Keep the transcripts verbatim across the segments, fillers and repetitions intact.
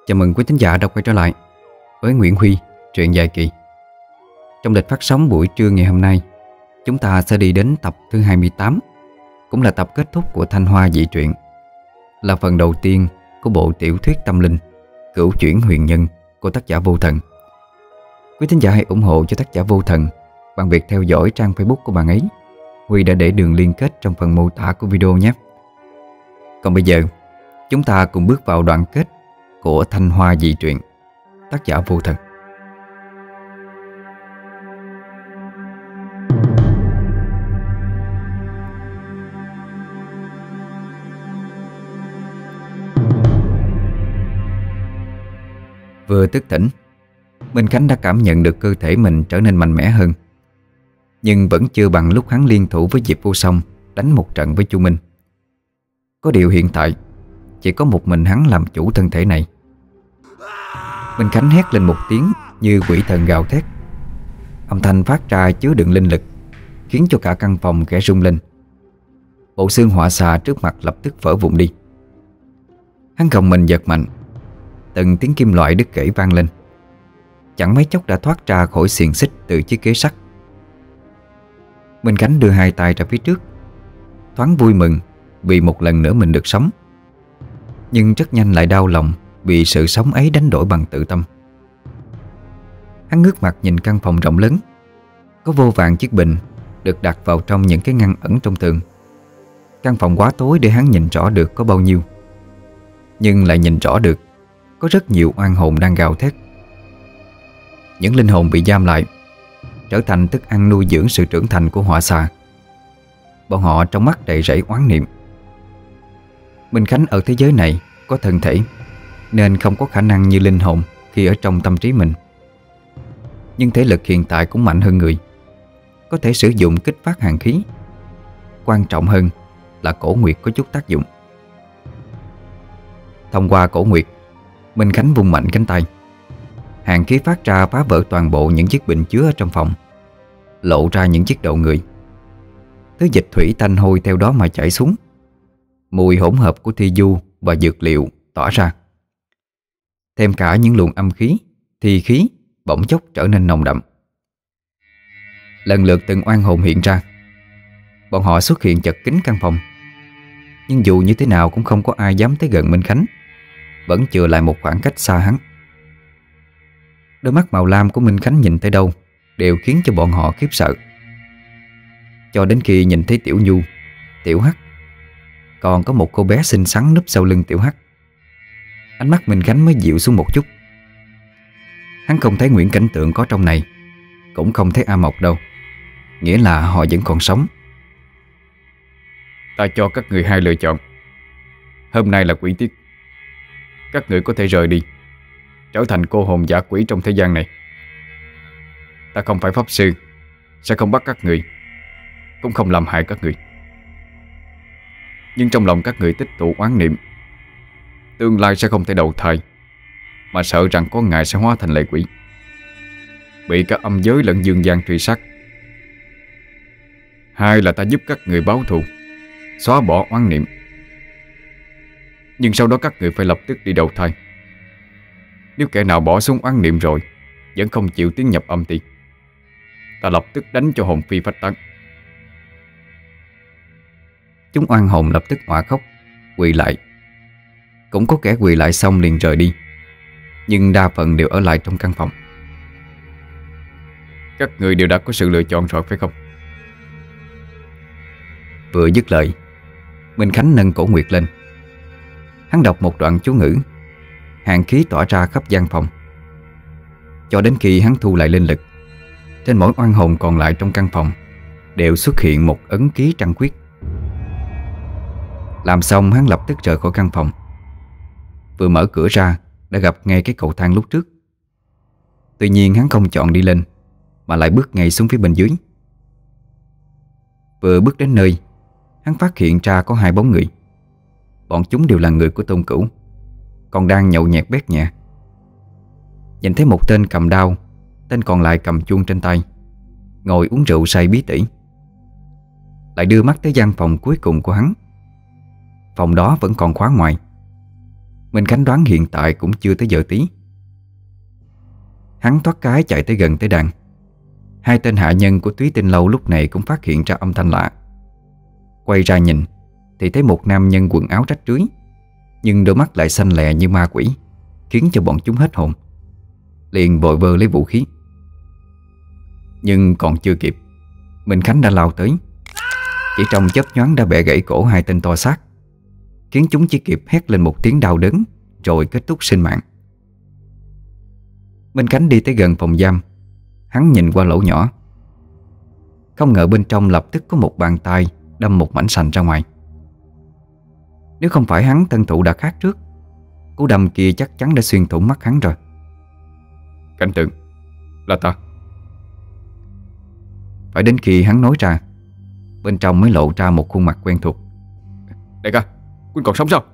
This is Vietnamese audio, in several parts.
Chào mừng quý thính giả đã quay trở lại với Nguyễn Huy, truyện dài kỳ. Trong lịch phát sóng buổi trưa ngày hôm nay, chúng ta sẽ đi đến tập thứ hai mươi tám, cũng là tập kết thúc của Thanh Hoa Dị Truyện, là phần đầu tiên của bộ tiểu thuyết tâm linh Cửu Chuyển Huyền Nhân của tác giả Vô Thần. Quý thính giả hãy ủng hộ cho tác giả Vô Thần bằng việc theo dõi trang Facebook của bạn ấy. Huy đã để đường liên kết trong phần mô tả của video nhé. Còn bây giờ, chúng ta cùng bước vào đoạn kết của Thanh Hoa Dị Truyện, tác giả Vô Thần. Vừa thức tỉnh, Minh Khánh đã cảm nhận được cơ thể mình trở nên mạnh mẽ hơn, nhưng vẫn chưa bằng lúc hắn liên thủ với Diệp Vô Song đánh một trận với Chu Minh. Có điều hiện tại chỉ có một mình hắn làm chủ thân thể này. Minh Khánh hét lên một tiếng như quỷ thần gào thét. Âm thanh phát ra chứa đựng linh lực, khiến cho cả căn phòng khẽ rung lên. Bộ xương họa xà trước mặt lập tức vỡ vụn đi. Hắn gồng mình giật mạnh, từng tiếng kim loại đứt gãy vang lên. Chẳng mấy chốc đã thoát ra khỏi xiềng xích từ chiếc ghế sắt. Minh Khánh đưa hai tay ra phía trước, thoáng vui mừng vì một lần nữa mình được sống, nhưng rất nhanh lại đau lòng vì sự sống ấy đánh đổi bằng tự tâm. Hắn ngước mặt nhìn căn phòng rộng lớn, có vô vàn chiếc bình được đặt vào trong những cái ngăn ẩn trong tường. Căn phòng quá tối để hắn nhìn rõ được có bao nhiêu, nhưng lại nhìn rõ được có rất nhiều oan hồn đang gào thét. Những linh hồn bị giam lại, trở thành thức ăn nuôi dưỡng sự trưởng thành của họa xà. Bọn họ trong mắt đầy rẫy oán niệm. Minh Khánh ở thế giới này có thân thể, nên không có khả năng như linh hồn khi ở trong tâm trí mình. Nhưng thể lực hiện tại cũng mạnh hơn người, có thể sử dụng kích phát hàn khí. Quan trọng hơn là cổ nguyệt có chút tác dụng. Thông qua cổ nguyệt, Minh Khánh vung mạnh cánh tay. Hàn khí phát ra phá vỡ toàn bộ những chiếc bình chứa ở trong phòng, lộ ra những chiếc đầu người. Thứ dịch thủy tanh hôi theo đó mà chảy xuống. Mùi hỗn hợp của thi du và dược liệu tỏa ra, thêm cả những luồng âm khí, thi khí bỗng chốc trở nên nồng đậm. Lần lượt từng oan hồn hiện ra. Bọn họ xuất hiện chật kín căn phòng, nhưng dù như thế nào cũng không có ai dám tới gần Minh Khánh, vẫn chừa lại một khoảng cách xa hắn. Đôi mắt màu lam của Minh Khánh nhìn tới đâu đều khiến cho bọn họ khiếp sợ. Cho đến khi nhìn thấy Tiểu Nhu, Tiểu Hắc, còn có một cô bé xinh xắn núp sau lưng Tiểu Hắc, ánh mắt Minh Khánh mới dịu xuống một chút. Hắn không thấy Nguyễn Cảnh Tượng có trong này, cũng không thấy A Mộc đâu, nghĩa là họ vẫn còn sống. Ta cho các người hai lựa chọn. Hôm nay là quỷ tiết, các người có thể rời đi, trở thành cô hồn dã quỷ trong thế gian này. Ta không phải pháp sư, sẽ không bắt các người, cũng không làm hại các người. Nhưng trong lòng các người tích tụ oán niệm, tương lai sẽ không thể đầu thai, mà sợ rằng có ngày sẽ hóa thành lệ quỷ, bị cả âm giới lẫn dương gian truy sát. Hai là ta giúp các người báo thù, xóa bỏ oán niệm, nhưng sau đó các người phải lập tức đi đầu thai. Nếu kẻ nào bỏ xuống oán niệm rồi vẫn không chịu tiến nhập âm ti, ta lập tức đánh cho hồn phi phách tán. Chúng oan hồn lập tức òa khóc, quỳ lại. Cũng có kẻ quỳ lại xong liền rời đi, nhưng đa phần đều ở lại trong căn phòng. Các người đều đã có sự lựa chọn rồi phải không? Vừa dứt lời, Minh Khánh nâng cổ nguyệt lên. Hắn đọc một đoạn chú ngữ, hàn khí tỏa ra khắp gian phòng. Cho đến khi hắn thu lại linh lực, trên mỗi oan hồn còn lại trong căn phòng đều xuất hiện một ấn ký trăng khuyết. Làm xong, hắn lập tức rời khỏi căn phòng. Vừa mở cửa ra đã gặp ngay cái cầu thang lúc trước. Tuy nhiên hắn không chọn đi lên, mà lại bước ngay xuống phía bên dưới. Vừa bước đến nơi, hắn phát hiện ra có hai bóng người. Bọn chúng đều là người của Tôn Cửu, còn đang nhậu nhẹt bét nhẹ. Nhìn thấy một tên cầm đao, tên còn lại cầm chuông trên tay, ngồi uống rượu say bí tỉ. Lại đưa mắt tới gian phòng cuối cùng của hắn. Phòng đó vẫn còn khóa ngoài. Minh Khánh đoán hiện tại cũng chưa tới giờ tí. Hắn thoát cái chạy tới gần tới đàn. Hai tên hạ nhân của Túy Tinh Lâu lúc này cũng phát hiện ra âm thanh lạ. Quay ra nhìn thì thấy một nam nhân quần áo rách rưới, nhưng đôi mắt lại xanh lè như ma quỷ, khiến cho bọn chúng hết hồn. Liền vội vơ lấy vũ khí. Nhưng còn chưa kịp, Minh Khánh đã lao tới. Chỉ trong chớp nhoáng đã bẻ gãy cổ hai tên to xác, khiến chúng chỉ kịp hét lên một tiếng đau đớn rồi kết thúc sinh mạng. Minh Khánh đi tới gần phòng giam. Hắn nhìn qua lỗ nhỏ. Không ngờ bên trong lập tức có một bàn tay đâm một mảnh sành ra ngoài. Nếu không phải hắn thân thủ đã khác trước, cú đâm kia chắc chắn đã xuyên thủng mắt hắn rồi. Cảnh Tượng, là ta. Phải đến khi hắn nói ra, bên trong mới lộ ra một khuôn mặt quen thuộc. Đại ca, Quynh còn sống sao?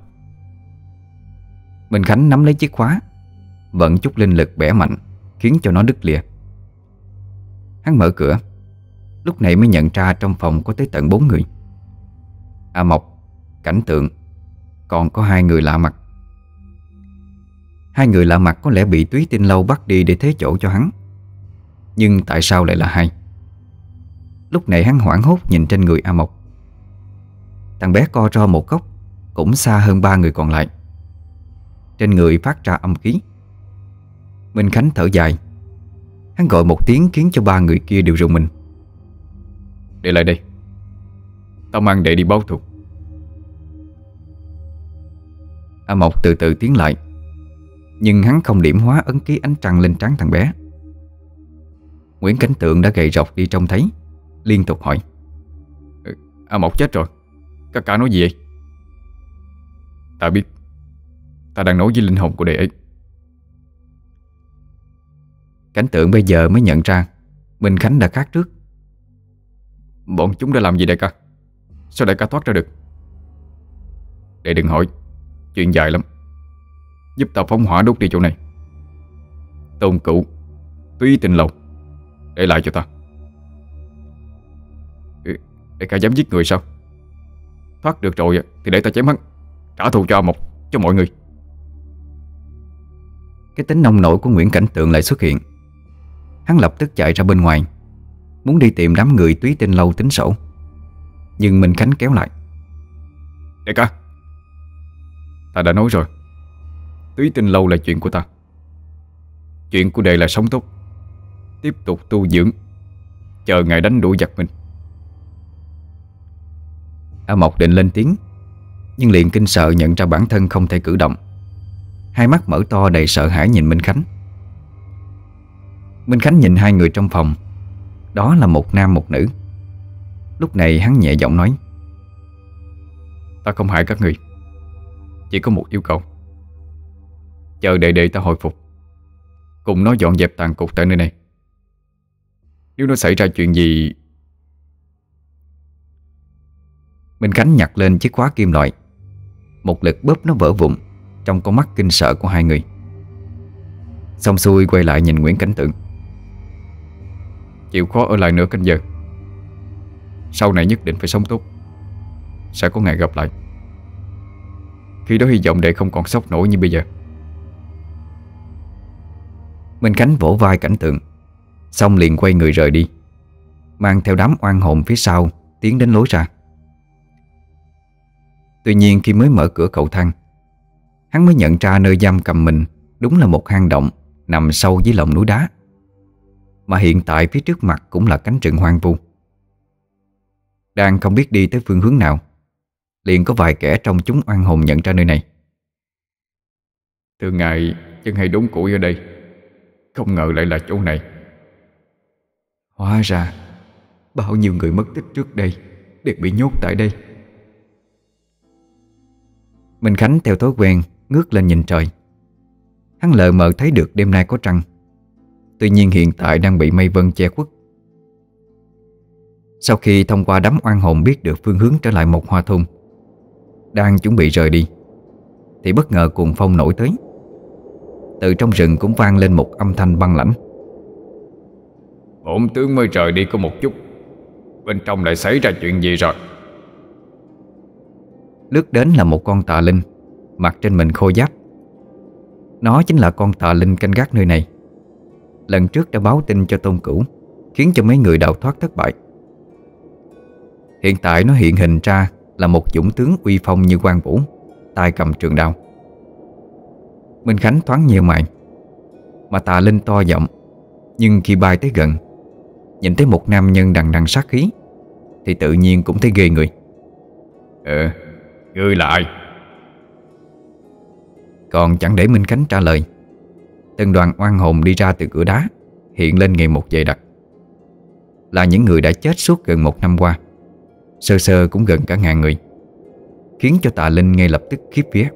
Minh Khánh nắm lấy chiếc khóa, vận chút linh lực bẻ mạnh, khiến cho nó đứt lìa. Hắn mở cửa, lúc này mới nhận ra trong phòng có tới tận bốn người: A Mộc, Cảnh Tượng, còn có hai người lạ mặt. Hai người lạ mặt có lẽ bị Túy Tinh Lâu bắt đi để thế chỗ cho hắn. Nhưng tại sao lại là hai? Lúc này hắn hoảng hốt nhìn trên người A Mộc. Thằng bé co ro một góc, cũng xa hơn ba người còn lại. Trên người phát ra âm khí. Minh Khánh thở dài. Hắn gọi một tiếng khiến cho ba người kia đều rùng mình. Để lại đây, tao mang đệ đi báo thù. A Mộc từ từ tiến lại, nhưng hắn không điểm hóa ấn ký ánh trăng lên trán thằng bé. Nguyễn Cảnh Tượng đã gầy rộc đi trông thấy, liên tục hỏi: ừ, A Mộc chết rồi, các cả nói gì vậy? Ta biết. Ta đang nói với linh hồn của đệ ấy. Cảnh Tượng bây giờ mới nhận ra Minh Khánh đã khác trước. Bọn chúng đã làm gì đại ca? Sao đại ca thoát ra được? Đệ đừng hỏi, chuyện dài lắm. Giúp tao phóng hỏa đốt đi chỗ này. Tôn Cửu, Túy Tinh Lâu, để lại cho ta. ừ, Đại ca dám giết người sao? Thoát được rồi thì để ta chém hắn, trả thù cho A Mộc, cho mọi người. Cái tính nông nổi của Nguyễn Cảnh Tượng lại xuất hiện. Hắn lập tức chạy ra bên ngoài, muốn đi tìm đám người Túy Tinh Lâu tính sổ. Nhưng Minh Khánh kéo lại: Đại ca, ta đã nói rồi, Túy Tinh Lâu là chuyện của ta. Chuyện của đệ là sống tốt, tiếp tục tu dưỡng, chờ ngày đánh đuổi giặc mình. A Mộc định lên tiếng, nhưng liền kinh sợ nhận ra bản thân không thể cử động. Hai mắt mở to đầy sợ hãi nhìn Minh Khánh. Minh Khánh nhìn hai người trong phòng. Đó là một nam một nữ. Lúc này hắn nhẹ giọng nói: Ta không hại các người, chỉ có một yêu cầu. Chờ đệ đệ ta hồi phục, cùng nó dọn dẹp tàn cục tại nơi này. Nếu nó xảy ra chuyện gì... Minh Khánh nhặt lên chiếc khóa kim loại, một lực bóp nó vỡ vụn trong con mắt kinh sợ của hai người. Xong xuôi quay lại nhìn Nguyễn Cảnh Tượng: Chịu khó ở lại nửa canh giờ. Sau này nhất định phải sống tốt, sẽ có ngày gặp lại. Khi đó hy vọng đệ không còn sốc nổi như bây giờ. Minh Khánh vỗ vai Cảnh Tượng, xong liền quay người rời đi, mang theo đám oan hồn phía sau tiến đến lối ra. Tuy nhiên khi mới mở cửa cầu thang, hắn mới nhận ra nơi giam cầm mình đúng là một hang động nằm sâu dưới lòng núi đá, mà hiện tại phía trước mặt cũng là cánh rừng hoang vu. Đang không biết đi tới phương hướng nào, liền có vài kẻ trong chúng oan hồn nhận ra nơi này. Từ ngày chân hay đốn củi ở đây, không ngờ lại là chỗ này. Hóa ra bao nhiêu người mất tích trước đây đều bị nhốt tại đây. Minh Khánh theo thói quen ngước lên nhìn trời. Hắn lờ mờ thấy được đêm nay có trăng, tuy nhiên hiện tại đang bị mây vân che khuất. Sau khi thông qua đám oan hồn biết được phương hướng trở lại một hoa thôn, đang chuẩn bị rời đi, thì bất ngờ cuồng phong nổi tới. Từ trong rừng cũng vang lên một âm thanh băng lãnh: Bổn tướng mới rời đi có một chút, bên trong lại xảy ra chuyện gì rồi? Lướt đến là một con tà linh, mặc trên mình khôi giáp, Nó chính là con tà linh canh gác nơi này. Lần trước đã báo tin cho Tôn Cửu, khiến cho mấy người đào thoát thất bại. Hiện tại nó hiện hình ra là một dũng tướng uy phong như Quan Vũ, tay cầm trường đao. Minh Khánh thoáng nhíu mày. Mà tà linh to giọng, nhưng khi bay tới gần, nhìn thấy một nam nhân đằng đằng sát khí, thì tự nhiên cũng thấy ghê người. Ờ, ngươi là ai? Còn chẳng để Minh Khánh trả lời, từng đoàn oan hồn đi ra từ cửa đá, hiện lên ngày một dày đặc. Là những người đã chết suốt gần một năm qua, sơ sơ cũng gần cả ngàn người, khiến cho tà linh ngay lập tức khiếp vía.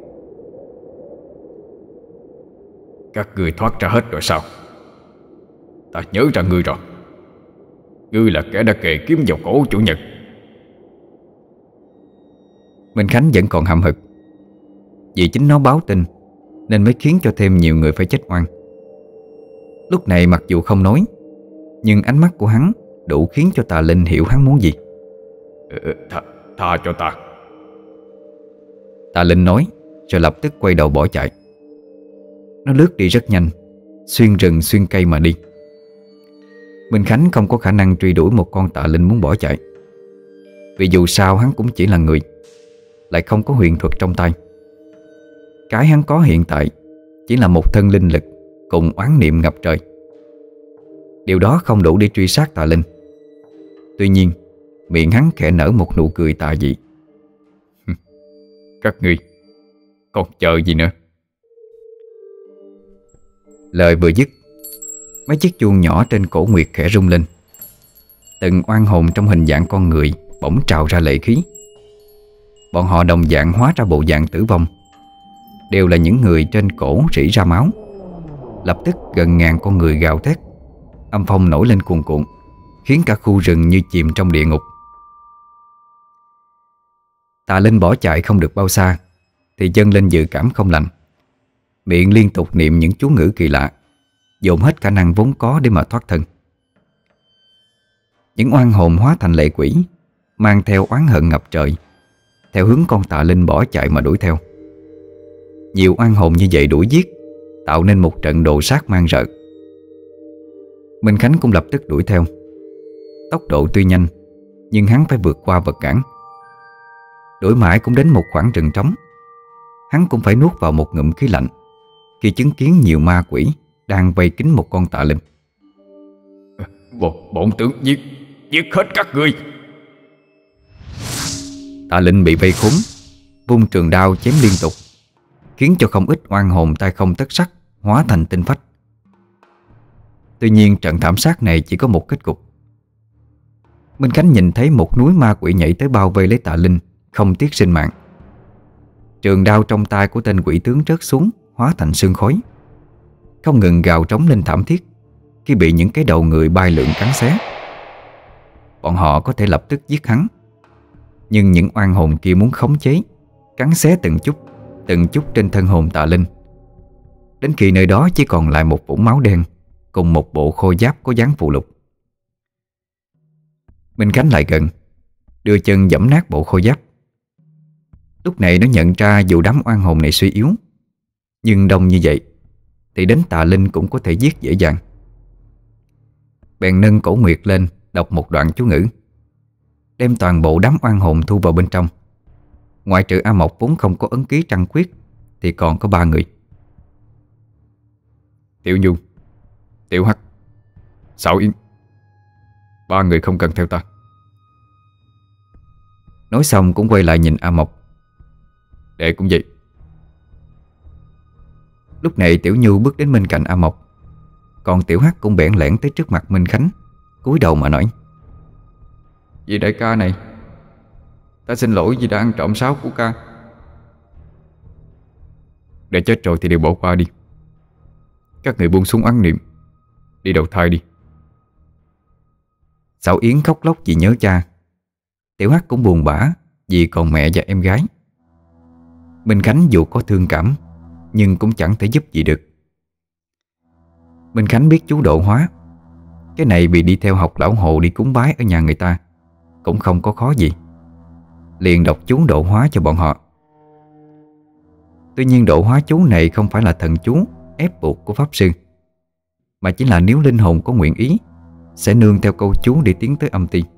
Các ngươi thoát ra hết rồi sao? Ta nhớ ra ngươi rồi. Ngươi là kẻ đã kề kiếm vào cổ chủ nhân. Minh Khánh vẫn còn hậm hực, vì chính nó báo tin nên mới khiến cho thêm nhiều người phải chết oan. Lúc này mặc dù không nói, nhưng ánh mắt của hắn đủ khiến cho tà linh hiểu hắn muốn gì. Ừ, tha, tha cho ta. Tà linh nói, rồi lập tức quay đầu bỏ chạy. Nó lướt đi rất nhanh, xuyên rừng xuyên cây mà đi. Minh Khánh không có khả năng truy đuổi một con tà linh muốn bỏ chạy, vì dù sao hắn cũng chỉ là người, lại không có huyền thuật trong tay. Cái hắn có hiện tại chỉ là một thân linh lực cùng oán niệm ngập trời. Điều đó không đủ để truy sát tà linh. Tuy nhiên, miệng hắn khẽ nở một nụ cười tà dị. Các ngươi còn chờ gì nữa? Lời vừa dứt, mấy chiếc chuông nhỏ trên cổ Nguyệt khẽ rung lên. Từng oan hồn trong hình dạng con người bỗng trào ra lệ khí. Bọn họ đồng dạng hóa ra bộ dạng tử vong, đều là những người trên cổ rỉ ra máu. Lập tức gần ngàn con người gào thét, âm phong nổi lên cuồn cuộn, khiến cả khu rừng như chìm trong địa ngục. Tà linh bỏ chạy không được bao xa thì dâng lên dự cảm không lành, miệng liên tục niệm những chú ngữ kỳ lạ, dồn hết khả năng vốn có để mà thoát thân. Những oan hồn hóa thành lệ quỷ, mang theo oán hận ngập trời, theo hướng con tà linh bỏ chạy mà đuổi theo. Nhiều oan hồn như vậy đuổi giết, tạo nên một trận đồ sát man rợ. Minh Khánh cũng lập tức đuổi theo. Tốc độ tuy nhanh, nhưng hắn phải vượt qua vật cản. Đuổi mãi cũng đến một khoảng rừng trống, hắn cũng phải nuốt vào một ngụm khí lạnh khi chứng kiến nhiều ma quỷ đang vây kín một con tà linh. Bổn, bổn tướng giết Giết hết các ngươi. Tà linh bị vây khốn, vung trường đao chém liên tục, khiến cho không ít oan hồn tay không tất sắt hóa thành tinh phách. Tuy nhiên trận thảm sát này chỉ có một kết cục. Minh Khánh nhìn thấy một núi ma quỷ nhảy tới bao vây lấy tà linh, không tiếc sinh mạng. Trường đao trong tay của tên quỷ tướng rớt xuống, hóa thành sương khói, không ngừng gào trống lên thảm thiết khi bị những cái đầu người bay lượn cắn xé. Bọn họ có thể lập tức giết hắn, nhưng những oan hồn kia muốn khống chế, cắn xé từng chút, từng chút trên thân hồn tà linh, đến khi nơi đó chỉ còn lại một vũng máu đen cùng một bộ khôi giáp có dáng phù lục. Minh Khánh lại gần, đưa chân giẫm nát bộ khôi giáp. Lúc này nó nhận ra dù đám oan hồn này suy yếu, nhưng đông như vậy thì đến tà linh cũng có thể giết dễ dàng. Bèn nâng cổ Nguyệt lên, đọc một đoạn chú ngữ, đem toàn bộ đám oan hồn thu vào bên trong. Ngoại trừ A Mộc vốn không có ấn ký trăng khuyết thì còn có ba người: Tiểu Nhu, Tiểu Hắc, Sảo Yến. Ba người không cần theo ta. Nói xong cũng quay lại nhìn A Mộc. Đệ cũng vậy. Lúc này Tiểu Nhu bước đến bên cạnh A Mộc, còn Tiểu Hắc cũng bẽn lẽn tới trước mặt Minh Khánh, cúi đầu mà nói: Vì đại ca này, ta xin lỗi vì đã ăn trộm sáo của ca. Để chết rồi thì đều bỏ qua đi. Các người buông xuống oán niệm, đi đầu thai đi. Sảo Yến khóc lóc vì nhớ cha. Tiểu Hắc cũng buồn bã vì còn mẹ và em gái. Minh Khánh dù có thương cảm, nhưng cũng chẳng thể giúp gì được. Minh Khánh biết chú độ hóa, cái này vì đi theo học lão Hồ đi cúng bái ở nhà người ta, cũng không có khó gì. Liền đọc chú độ hóa cho bọn họ. Tuy nhiên độ hóa chú này không phải là thần chú ép buộc của pháp sư, mà chỉ là nếu linh hồn có nguyện ý sẽ nương theo câu chú để tiến tới âm ti.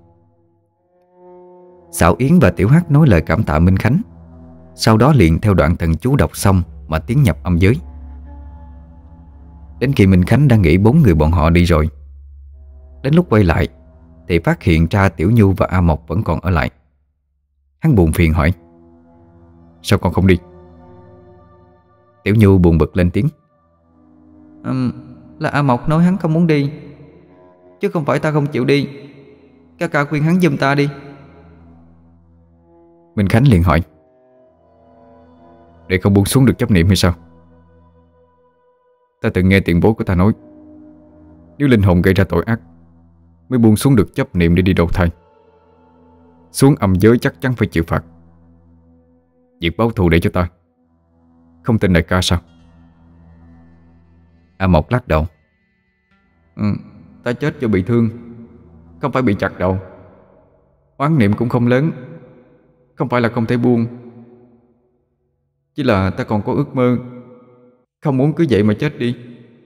Xảo Yến và Tiểu Hắc nói lời cảm tạ Minh Khánh, sau đó liền theo đoạn thần chú đọc xong mà tiến nhập âm giới. Đến khi Minh Khánh đã nghĩ bốn người bọn họ đi rồi, đến lúc quay lại thì phát hiện ra Tiểu Nhu và A Mộc vẫn còn ở lại. Hắn buồn phiền hỏi: "Sao con không đi?" Tiểu Nhu buồn bực lên tiếng: um, Là A Mộc nói hắn không muốn đi, chứ không phải ta không chịu đi. Ca ca khuyên hắn giùm ta đi. Minh Khánh liền hỏi: "Để không buông xuống được chấp niệm hay sao?" "Ta từng nghe tiền bối của ta nói, nếu linh hồn gây ra tội ác mới buông xuống được chấp niệm để đi đầu thai. Xuống âm giới chắc chắn phải chịu phạt. Việc báo thù để cho ta, không tin đại ca sao?" A Mộc lắc đầu: ừ, Ta chết do bị thương, không phải bị chặt đầu. Oán niệm cũng không lớn, không phải là không thể buông. Chỉ là ta còn có ước mơ, không muốn cứ vậy mà chết đi."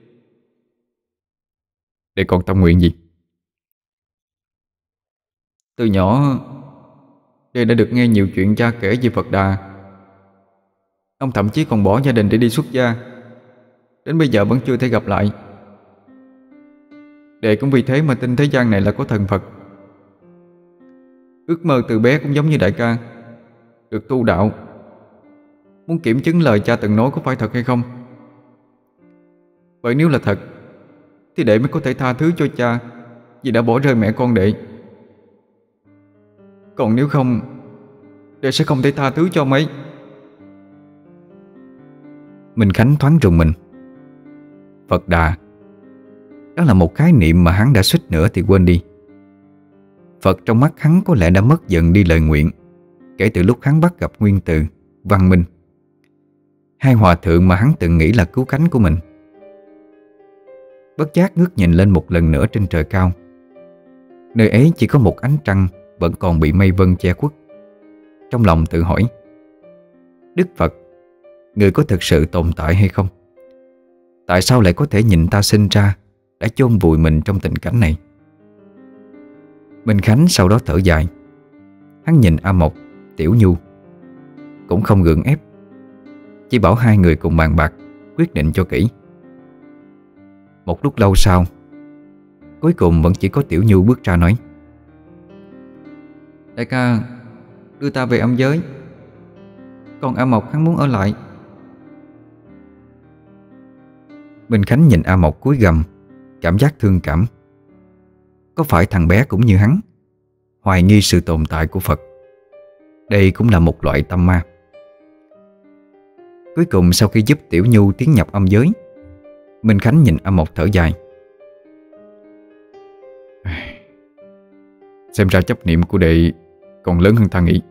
"Để còn tâm nguyện gì?" Từ nhỏ Đệ đã được nghe nhiều chuyện cha kể về Phật Đà. Ông thậm chí còn bỏ gia đình để đi xuất gia, đến bây giờ vẫn chưa thể gặp lại. Đệ cũng vì thế mà tin thế gian này là có thần Phật. Ước mơ từ bé cũng giống như đại ca, được tu đạo, muốn kiểm chứng lời cha từng nói có phải thật hay không. Bởi nếu là thật thì đệ mới có thể tha thứ cho cha vì đã bỏ rơi mẹ con đệ. Còn nếu không, đệ sẽ không thể tha thứ cho mấy. Minh Khánh thoáng rùng mình. Phật Đà, đó là một khái niệm mà hắn đã suýt nữa thì quên đi. Phật trong mắt hắn có lẽ đã mất dần đi lời nguyện kể từ lúc hắn bắt gặp Nguyên Từ, Văn Minh, hai hòa thượng mà hắn từng nghĩ là cứu cánh của mình. Bất giác ngước nhìn lên một lần nữa trên trời cao. Nơi ấy chỉ có một ánh trăng vẫn còn bị mây vân che khuất. Trong lòng tự hỏi: Đức Phật, người có thực sự tồn tại hay không? Tại sao lại có thể nhìn ta sinh ra đã chôn vùi mình trong tình cảnh này? Minh Khánh sau đó thở dài. Hắn nhìn A Mộc, Tiểu Nhu, cũng không gượng ép, chỉ bảo hai người cùng bàn bạc quyết định cho kỹ. Một lúc lâu sau, cuối cùng vẫn chỉ có Tiểu Nhu bước ra nói: Đại ca, đưa ta về âm giới, còn A Mộc hắn muốn ở lại. Minh Khánh nhìn A Mộc cúi gằm, cảm giác thương cảm. Có phải thằng bé cũng như hắn, hoài nghi sự tồn tại của Phật? Đây cũng là một loại tâm ma. Cuối cùng sau khi giúp Tiểu Nhu tiến nhập âm giới, Minh Khánh nhìn A Mộc thở dài. Xem ra chấp niệm của đệ còn lớn hơn ta nghĩ.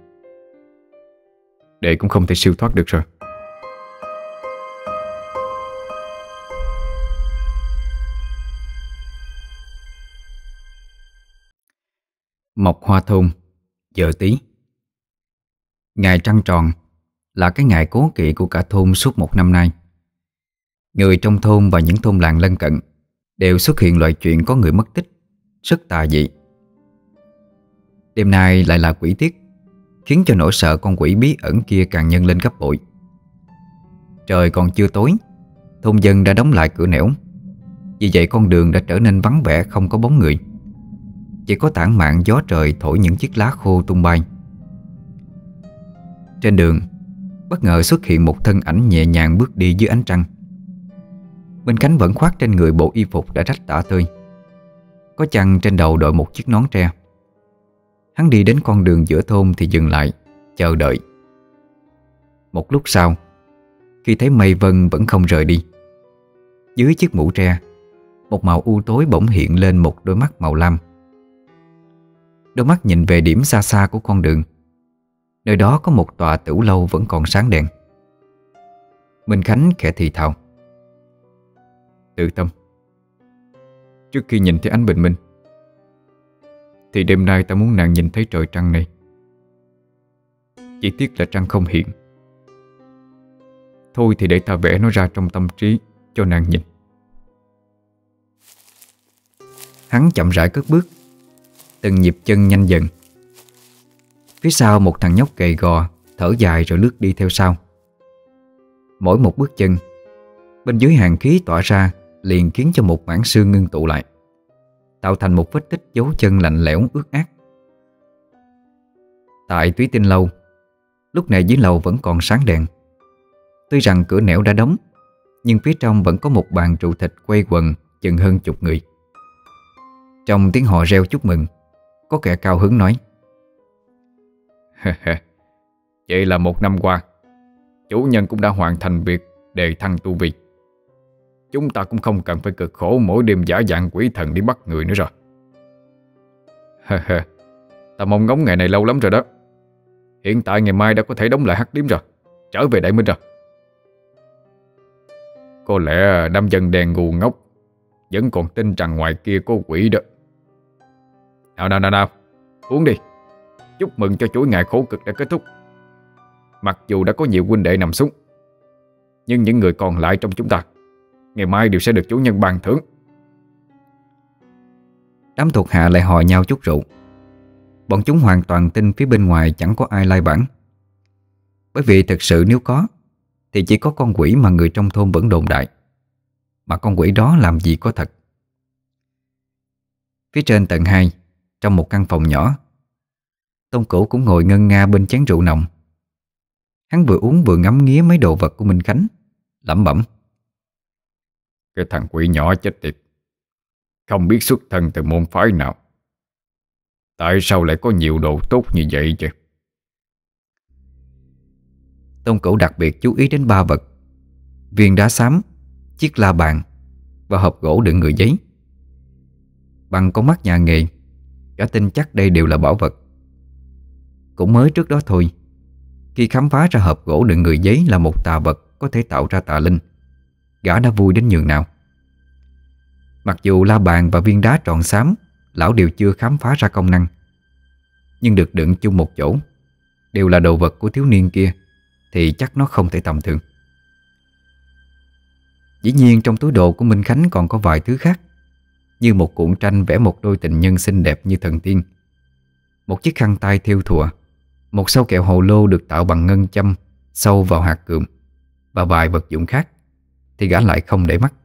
Đệ cũng không thể siêu thoát được rồi. Mộc Hoa Thôn, giờ Tý. Ngày trăng tròn là cái ngày cố kỵ của cả thôn suốt một năm nay. Người trong thôn và những thôn làng lân cận đều xuất hiện loại chuyện có người mất tích, rất tà dị. Đêm nay lại là quỷ tiết, khiến cho nỗi sợ con quỷ bí ẩn kia càng nhân lên gấp bội. Trời còn chưa tối, thôn dân đã đóng lại cửa nẻo. Vì vậy con đường đã trở nên vắng vẻ, không có bóng người. Chỉ có tản mạn gió trời thổi những chiếc lá khô tung bay. Trên đường, bất ngờ xuất hiện một thân ảnh nhẹ nhàng bước đi dưới ánh trăng. Minh Khánh vẫn khoác trên người bộ y phục đã rách tả tơi, có chăng trên đầu đội một chiếc nón tre. Hắn đi đến con đường giữa thôn thì dừng lại, chờ đợi. Một lúc sau, khi thấy mây vân vẫn không rời đi, dưới chiếc mũ tre, một màu u tối bỗng hiện lên một đôi mắt màu lam. Đôi mắt nhìn về điểm xa xa của con đường. Nơi đó có một tòa tửu lâu vẫn còn sáng đèn. Minh Khánh khẽ thì thào: Tự tâm, trước khi nhìn thấy ánh bình minh thì đêm nay ta muốn nàng nhìn thấy trời trăng này. Chỉ tiếc là trăng không hiện. Thôi thì để ta vẽ nó ra trong tâm trí cho nàng nhìn. Hắn chậm rãi cất bước, từng nhịp chân nhanh dần. Phía sau một thằng nhóc gầy gò thở dài rồi lướt đi theo sau. Mỗi một bước chân, bên dưới hàng khí tỏa ra liền khiến cho một mảng xương ngưng tụ lại, tạo thành một vết tích dấu chân lạnh lẽo ướt át. Tại Túy Tinh Lâu, lúc này dưới lầu vẫn còn sáng đèn. Tuy rằng cửa nẻo đã đóng, nhưng phía trong vẫn có một bàn trụ thịt quay quần chừng hơn chục người. Trong tiếng hò reo chúc mừng, có kẻ cao hứng nói: Vậy là một năm qua, chủ nhân cũng đã hoàn thành việc đề thăng tu vi. Chúng ta cũng không cần phải cực khổ mỗi đêm giả dạng quỷ thần đi bắt người nữa rồi. Ta mong ngóng ngày này lâu lắm rồi đó. Hiện tại ngày mai đã có thể đóng lại hắc điếm rồi, trở về Đại Minh rồi. Có lẽ đám dân đen ngu ngốc vẫn còn tin rằng ngoài kia có quỷ đó. Nào nào nào nào, uống đi, chúc mừng cho chuỗi ngày khổ cực đã kết thúc. Mặc dù đã có nhiều huynh đệ nằm xuống, nhưng những người còn lại trong chúng ta ngày mai đều sẽ được chủ nhân ban thưởng. Đám thuộc hạ lại hò nhau chút rượu. Bọn chúng hoàn toàn tin phía bên ngoài chẳng có ai lai vãng. Bởi vì thực sự nếu có thì chỉ có con quỷ mà người trong thôn vẫn đồn đại. Mà con quỷ đó làm gì có thật. Phía trên tầng hai, trong một căn phòng nhỏ, Tôn Cửu cũng ngồi ngân nga bên chén rượu nồng. Hắn vừa uống vừa ngắm nghía mấy đồ vật của Minh Khánh, lẩm bẩm: Cái thằng quỷ nhỏ chết tiệt, không biết xuất thân từ môn phái nào, tại sao lại có nhiều đồ tốt như vậy chứ? Tôn Cửu đặc biệt chú ý đến ba vật: viên đá xám, chiếc la bàn và hộp gỗ đựng người giấy. Bằng con mắt nhà nghề, gã tin chắc đây đều là bảo vật. Cũng mới trước đó thôi, khi khám phá ra hộp gỗ đựng người giấy là một tà vật có thể tạo ra tà linh, gã đã vui đến nhường nào. Mặc dù la bàn và viên đá tròn xám lão đều chưa khám phá ra công năng, nhưng được đựng chung một chỗ, đều là đồ vật của thiếu niên kia, thì chắc nó không thể tầm thường. Dĩ nhiên trong túi đồ của Minh Khánh còn có vài thứ khác, như một cuộn tranh vẽ một đôi tình nhân xinh đẹp như thần tiên, một chiếc khăn tay thêu thùa, một sâu kẹo hồ lô được tạo bằng ngân châm sâu vào hạt cườm, và vài vật dụng khác thì gã lại không để mắt.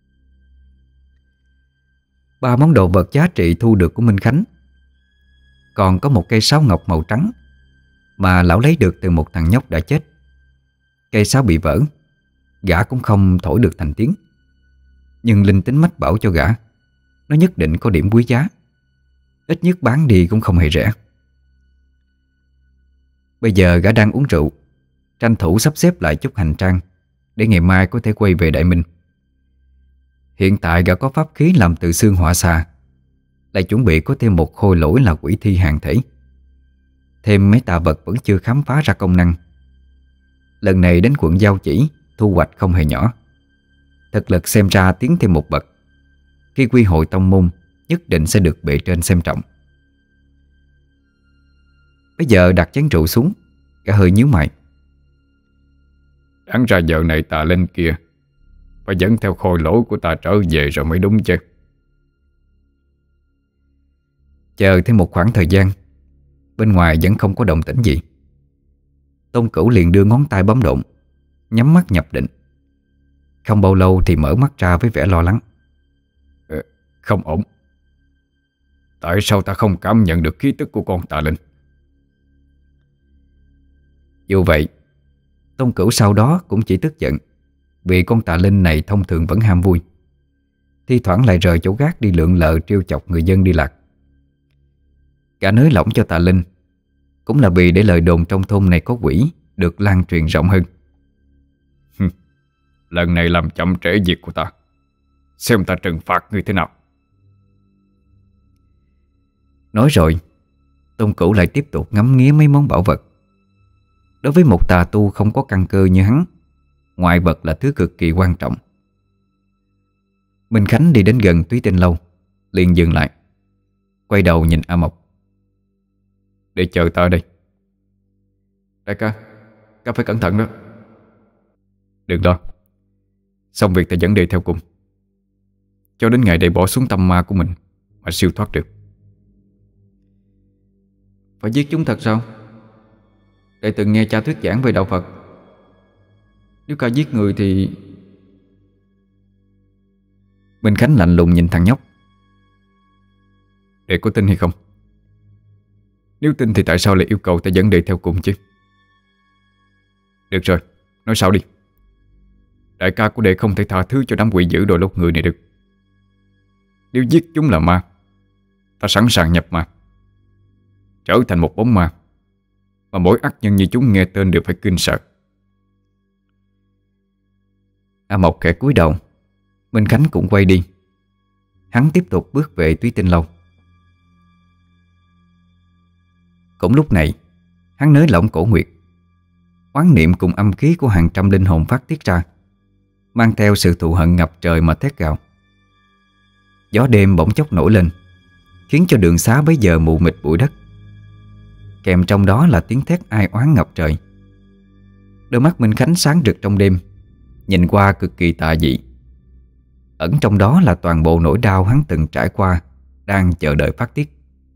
Ba món đồ vật giá trị thu được của Minh Khánh còn có một cây sáo ngọc màu trắng mà lão lấy được từ một thằng nhóc đã chết. Cây sáo bị vỡ, gã cũng không thổi được thành tiếng, nhưng linh tính mách bảo cho gã nó nhất định có điểm quý giá, ít nhất bán đi cũng không hề rẻ. Bây giờ gã đang uống rượu, tranh thủ sắp xếp lại chút hành trang để ngày mai có thể quay về Đại Minh. Hiện tại gã có pháp khí làm từ xương hỏa xà, lại chuẩn bị có thêm một khôi lỗi là quỷ thi hàng thể. Thêm mấy tà vật vẫn chưa khám phá ra công năng. Lần này đến quận Giao Chỉ thu hoạch không hề nhỏ. Thực lực xem ra tiến thêm một bậc. Khi quy hội tông môn nhất định sẽ được bề trên xem trọng. Bây giờ đặt chén rượu xuống, gã hơi nhíu mày. Đáng ra giờ này tà linh kia phải dẫn theo khôi lỗi của ta trở về rồi mới đúng chứ. Chờ thêm một khoảng thời gian, bên ngoài vẫn không có động tĩnh gì. Tôn Cửu liền đưa ngón tay bấm độn, nhắm mắt nhập định. Không bao lâu thì mở mắt ra với vẻ lo lắng. ờ, Không ổn. Tại sao ta không cảm nhận được khí tức của con tà linh? Dù vậy, Tôn Cửu sau đó cũng chỉ tức giận vì con tà linh này thông thường vẫn ham vui, thi thoảng lại rời chỗ gác đi lượn lờ trêu chọc người dân đi lạc. Cả nới lỏng cho tà linh cũng là vì để lời đồn trong thôn này có quỷ được lan truyền rộng hơn. Lần này làm chậm trễ việc của ta, xem ta trừng phạt ngươi thế nào. Nói rồi, Tôn Cửu lại tiếp tục ngắm nghía mấy món bảo vật. Đối với một tà tu không có căn cơ như hắn, ngoại vật là thứ cực kỳ quan trọng. Minh Khánh đi đến gần Túy Tinh Lâu, liền dừng lại, quay đầu nhìn A Mộc. Để chờ ta ở đây. Đại ca, ca phải cẩn thận đó. Đừng lo. Xong việc ta dẫn đi theo cùng, cho đến ngày để bỏ xuống tâm ma của mình mà siêu thoát được. Phải giết chúng thật sao? Đệ từng nghe cha thuyết giảng về đạo Phật, nếu cả giết người thì... Minh Khánh lạnh lùng nhìn thằng nhóc. Đệ có tin hay không? Nếu tin thì tại sao lại yêu cầu ta dẫn đệ theo cùng chứ? Được rồi, nói sao đi. Đại ca của đệ không thể tha thứ cho đám quỷ dữ đội lốt người này được. Nếu giết chúng là ma, ta sẵn sàng nhập ma, trở thành một bóng ma mà mỗi ác nhân như chúng nghe tên đều phải kinh sợ. A Mộc khẽ cúi đầu. Minh Khánh cũng quay đi. Hắn tiếp tục bước về Túy Tinh Lâu. Cũng lúc này, hắn nới lỏng cổ nguyệt. Oán niệm cùng âm khí của hàng trăm linh hồn phát tiết ra, mang theo sự thù hận ngập trời mà thét gào. Gió đêm bỗng chốc nổi lên, khiến cho đường xá bấy giờ mù mịt bụi đất. Kèm trong đó là tiếng thét ai oán ngập trời. Đôi mắt Minh Khánh sáng rực trong đêm, nhìn qua cực kỳ tà dị. Ẩn trong đó là toàn bộ nỗi đau hắn từng trải qua, đang chờ đợi phát tiết.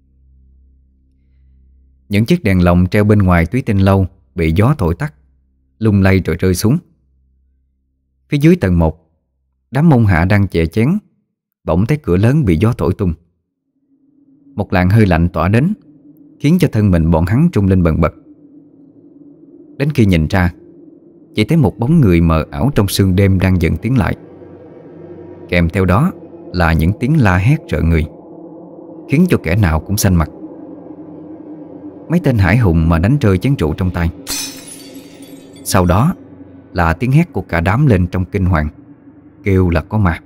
Những chiếc đèn lồng treo bên ngoài Túy Tinh Lâu bị gió thổi tắt, lung lay rồi rơi xuống. Phía dưới tầng một, đám môn hạ đang chè chén, bỗng thấy cửa lớn bị gió thổi tung. Một làn hơi lạnh tỏa đến, khiến cho thân mình bọn hắn trung lên bần bật. Đến khi nhìn ra, chỉ thấy một bóng người mờ ảo trong sương đêm đang dần tiến lại. Kèm theo đó là những tiếng la hét rợn người, khiến cho kẻ nào cũng xanh mặt. Mấy tên hải hùng mà đánh rơi chén rượu trong tay. Sau đó là tiếng hét của cả đám lên trong kinh hoàng, kêu là có ma.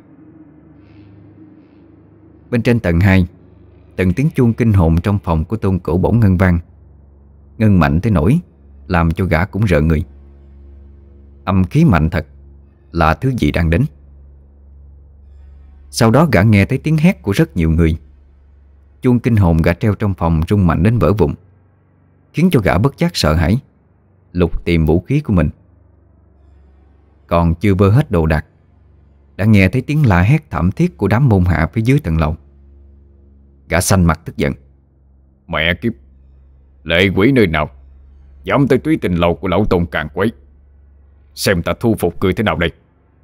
Bên trên tầng hai, từng tiếng chuông kinh hồn trong phòng của Tôn Cửu bỗng ngân vang. Ngân mạnh tới nỗi làm cho gã cũng rợn người. Âm khí mạnh thật, là thứ gì đang đến. Sau đó gã nghe thấy tiếng hét của rất nhiều người. Chuông kinh hồn gã treo trong phòng rung mạnh đến vỡ vụn, khiến cho gã bất giác sợ hãi, lục tìm vũ khí của mình. Còn chưa vơ hết đồ đạc, đã nghe thấy tiếng la hét thảm thiết của đám môn hạ phía dưới tầng lầu. Gã xanh mặt tức giận. Mẹ kiếp, lệ quỷ nơi nào dám tới Túy Tinh Lâu của lão Tôn càn quấy, xem ta thu phục ngươi thế nào đây.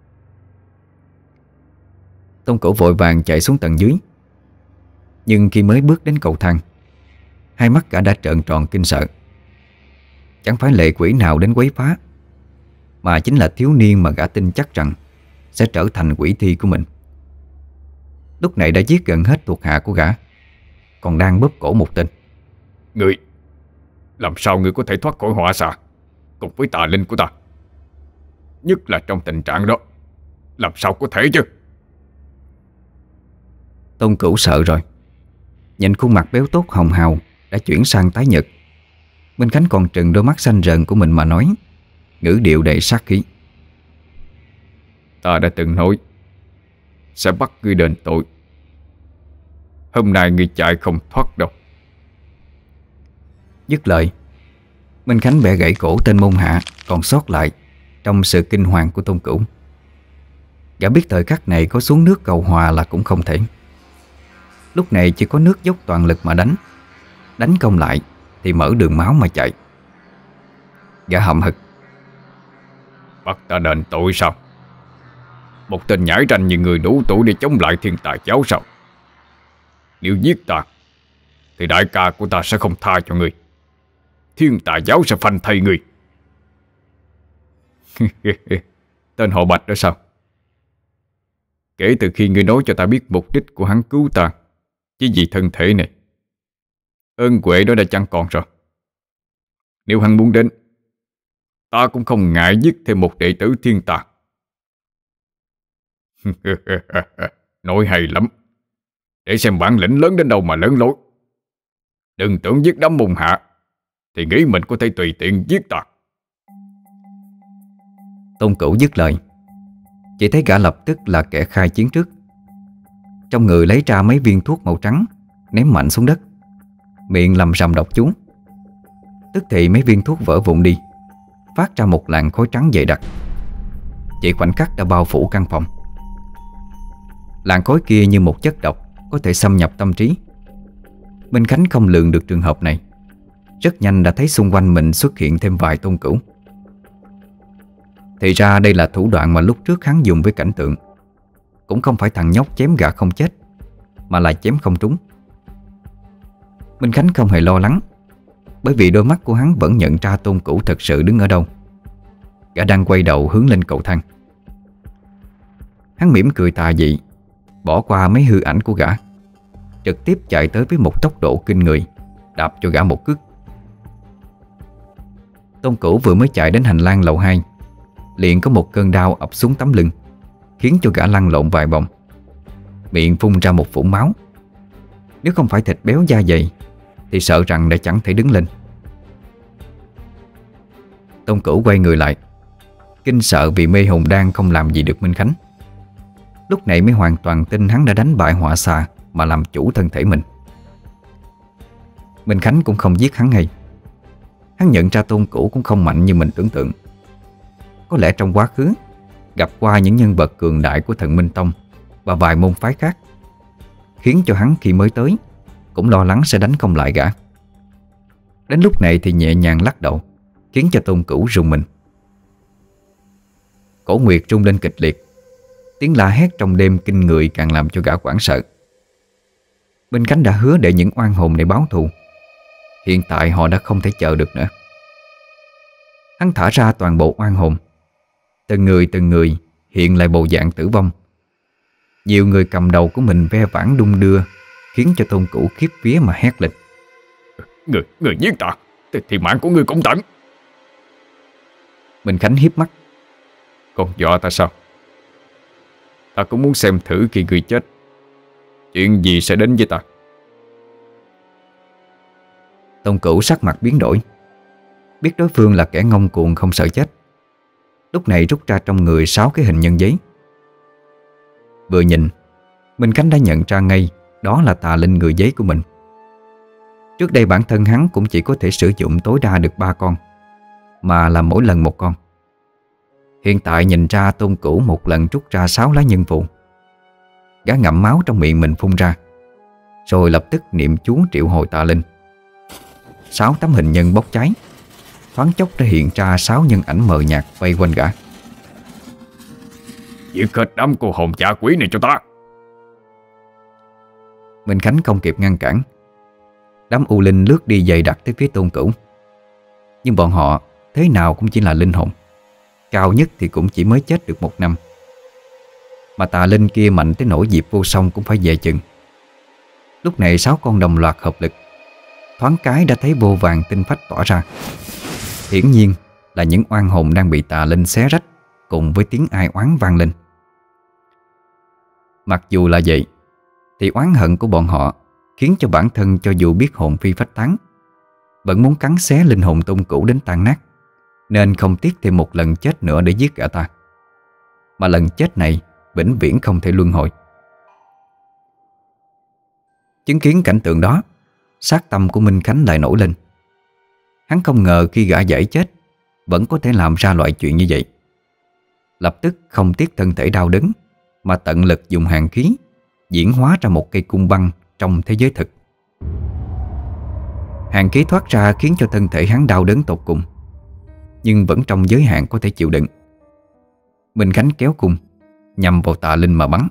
Tôn Cửu vội vàng chạy xuống tầng dưới. Nhưng khi mới bước đến cầu thang, hai mắt gã đã trợn tròn kinh sợ. Chẳng phải lệ quỷ nào đến quấy phá, mà chính là thiếu niên mà gã tin chắc rằng sẽ trở thành quỷ thi của mình. Lúc này đã giết gần hết thuộc hạ của gã, còn đang bóp cổ một tên. Ngươi, làm sao ngươi có thể thoát khỏi họa xạ cùng với tà linh của ta? Nhất là trong tình trạng đó, làm sao có thể chứ? Tôn Cửu sợ rồi. Nhìn khuôn mặt béo tốt hồng hào đã chuyển sang tái nhợt, Minh Khánh còn trừng đôi mắt xanh rờn của mình mà nói, ngữ điệu đầy sát khí. Ta đã từng nói sẽ bắt ngươi đền tội. Hôm nay ngươi chạy không thoát đâu. Dứt lời, Minh Khánh bẻ gãy cổ tên môn hạ còn sót lại trong sự kinh hoàng của Tôn Cửu. Gã biết thời khắc này có xuống nước cầu hòa là cũng không thể. Lúc này chỉ có nước dốc toàn lực mà đánh. Đánh không lại thì mở đường máu mà chạy. Gã hậm hực. Bắt ta đền tội sao? Một tên nhãi ranh như người đủ tuổi để chống lại thiên tà giáo sao? Nếu giết ta thì đại ca của ta sẽ không tha cho người. Thiên tà giáo sẽ phanh thây người. Tên họ Bạch đó sao? Kể từ khi ngươi nói cho ta biết mục đích của hắn cứu ta chỉ vì thân thể này, ơn huệ đó đã chẳng còn rồi. Nếu hắn muốn đến, ta cũng không ngại giết thêm một đệ tử thiên tà. Nói hay lắm. Để xem bản lĩnh lớn đến đâu mà lớn lối. Đừng tưởng giết đám môn hạ thì nghĩ mình có thể tùy tiện giết ta. Tôn Cửu dứt lời, chỉ thấy gã lập tức là kẻ khai chiến trước. Trong người lấy ra mấy viên thuốc màu trắng, ném mạnh xuống đất, miệng lầm rầm đọc chú. Tức thì mấy viên thuốc vỡ vụn đi, phát ra một làn khói trắng dày đặc. chỉ khoảnh khắc đã bao phủ căn phòng. Làn khói kia như một chất độc có thể xâm nhập tâm trí. Minh Khánh không lường được trường hợp này. Rất nhanh đã thấy xung quanh mình xuất hiện thêm vài tôn cửu. Thì ra đây là thủ đoạn mà lúc trước hắn dùng với Cảnh Tượng. Cũng không phải thằng nhóc chém gã không chết, mà là chém không trúng. Minh Khánh không hề lo lắng, bởi vì đôi mắt của hắn vẫn nhận ra tôn cửu thật sự đứng ở đâu. Gã đang quay đầu hướng lên cầu thang. Hắn mỉm cười tà dị, bỏ qua mấy hư ảnh của gã, trực tiếp chạy tới với một tốc độ kinh người, đạp cho gã một cước. Tôn cửu vừa mới chạy đến hành lang lầu hai, liền có một cơn đau ập xuống tấm lưng, khiến cho gã lăn lộn vài vòng, miệng phun ra một vũng máu. Nếu không phải thịt béo da dày thì sợ rằng đã chẳng thể đứng lên. Tôn cửu quay người lại, kinh sợ vì mê hồn đan không làm gì được Minh Khánh. Lúc này mới hoàn toàn tin hắn đã đánh bại họa xà mà làm chủ thân thể mình. Minh Khánh cũng không giết hắn ngay. Hắn nhận ra tôn cửu cũng không mạnh như mình tưởng tượng. Có lẽ trong quá khứ gặp qua những nhân vật cường đại của Thần Minh Tông và vài môn phái khác, khiến cho hắn khi mới tới cũng lo lắng sẽ đánh không lại gã. Đến lúc này thì nhẹ nhàng lắc đầu, khiến cho tôn cửu rùng mình. Cổ Nguyệt rung lên kịch liệt, tiếng la hét trong đêm kinh người càng làm cho gã hoảng sợ. Minh Khánh đã hứa để những oan hồn này báo thù. Hiện tại họ đã không thể chờ được nữa. Hắn thả ra toàn bộ oan hồn. Từng người từng người hiện lại bộ dạng tử vong. Nhiều người cầm đầu của mình ve vãn đung đưa, khiến cho tôn cửu khiếp vía mà hét lên: Người, người giết ta thì, thì mạng của người cũng tận. Minh Khánh hiếp mắt: Còn dọa ta sao? Ta cũng muốn xem thử khi người chết chuyện gì sẽ đến với ta. Tôn cửu sắc mặt biến đổi, biết đối phương là kẻ ngông cuồng không sợ chết. Lúc này rút ra trong người sáu cái hình nhân giấy. Vừa nhìn, Minh Khánh đã nhận ra ngay đó là tà linh người giấy của mình. Trước đây bản thân hắn cũng chỉ có thể sử dụng tối đa được ba con, mà là mỗi lần một con. Hiện tại nhìn ra tôn cửu một lần rút ra sáu lá nhân phù. Gã ngậm máu trong miệng mình phun ra, rồi lập tức niệm chú triệu hồi tà linh. Sáu tấm hình nhân bốc cháy, thoáng chốc đã hiện ra sáu nhân ảnh mờ nhạt vây quanh gã. Giết hết đám cô hồn dã quỷ này cho ta. Minh Khánh không kịp ngăn cản. Đám u linh lướt đi dày đặc tới phía tôn cửu. Nhưng bọn họ thế nào cũng chỉ là linh hồn, cao nhất thì cũng chỉ mới chết được một năm. Mà tà linh kia mạnh tới nỗi Diệp Vô Song cũng phải về chừng. Lúc này sáu con đồng loạt hợp lực, thoáng cái đã thấy vô vàng tinh phách tỏa ra. Hiển nhiên là những oan hồn đang bị tà linh xé rách, cùng với tiếng ai oán vang lên. Mặc dù là vậy thì oán hận của bọn họ khiến cho bản thân cho dù biết hồn phi phách tán, vẫn muốn cắn xé linh hồn tôn cửu đến tan nát, nên không tiếc thêm một lần chết nữa để giết gã ta. Mà lần chết này vĩnh viễn không thể luân hồi. Chứng kiến cảnh tượng đó, sát tâm của Minh Khánh lại nổi lên. Hắn không ngờ khi gã giải chết vẫn có thể làm ra loại chuyện như vậy. Lập tức không tiếc thân thể đau đớn, mà tận lực dùng hàn khí diễn hóa ra một cây cung băng trong thế giới thực. Hàn khí thoát ra khiến cho thân thể hắn đau đớn tột cùng, nhưng vẫn trong giới hạn có thể chịu đựng. Minh Khánh kéo cung nhằm vào tà linh mà bắn.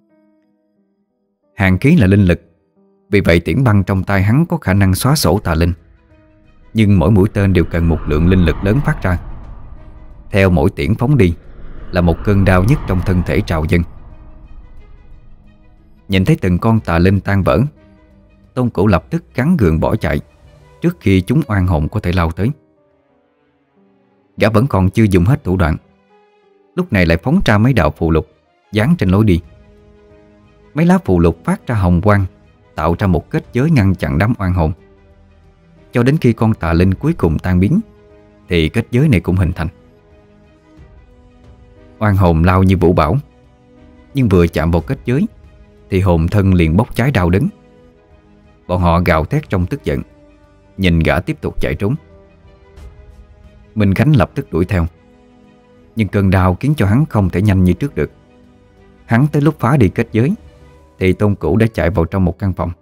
Hàn khí là linh lực, vì vậy tiễn băng trong tay hắn có khả năng xóa sổ tà linh. Nhưng mỗi mũi tên đều cần một lượng linh lực lớn phát ra. Theo mỗi tiễn phóng đi là một cơn đau nhức trong thân thể trào dâng. Nhìn thấy từng con tà linh tan vỡ, tôn cửu lập tức cắn gượng bỏ chạy, trước khi chúng oan hồn có thể lao tới. Gã vẫn còn chưa dùng hết thủ đoạn, lúc này lại phóng ra mấy đạo phù lục dán trên lối đi. Mấy lá phù lục phát ra hồng quang, tạo ra một kết giới ngăn chặn đám oan hồn. Cho đến khi con tà linh cuối cùng tan biến thì kết giới này cũng hình thành. Oan hồn lao như vũ bão, nhưng vừa chạm vào kết giới thì hồn thân liền bốc cháy đau đớn. Bọn họ gào thét trong tức giận, nhìn gã tiếp tục chạy trốn. Minh Khánh lập tức đuổi theo. Nhưng cơn đau khiến cho hắn không thể nhanh như trước được. Hắn tới lúc phá đi kết giới thì Tôn Cửu đã chạy vào trong một căn phòng.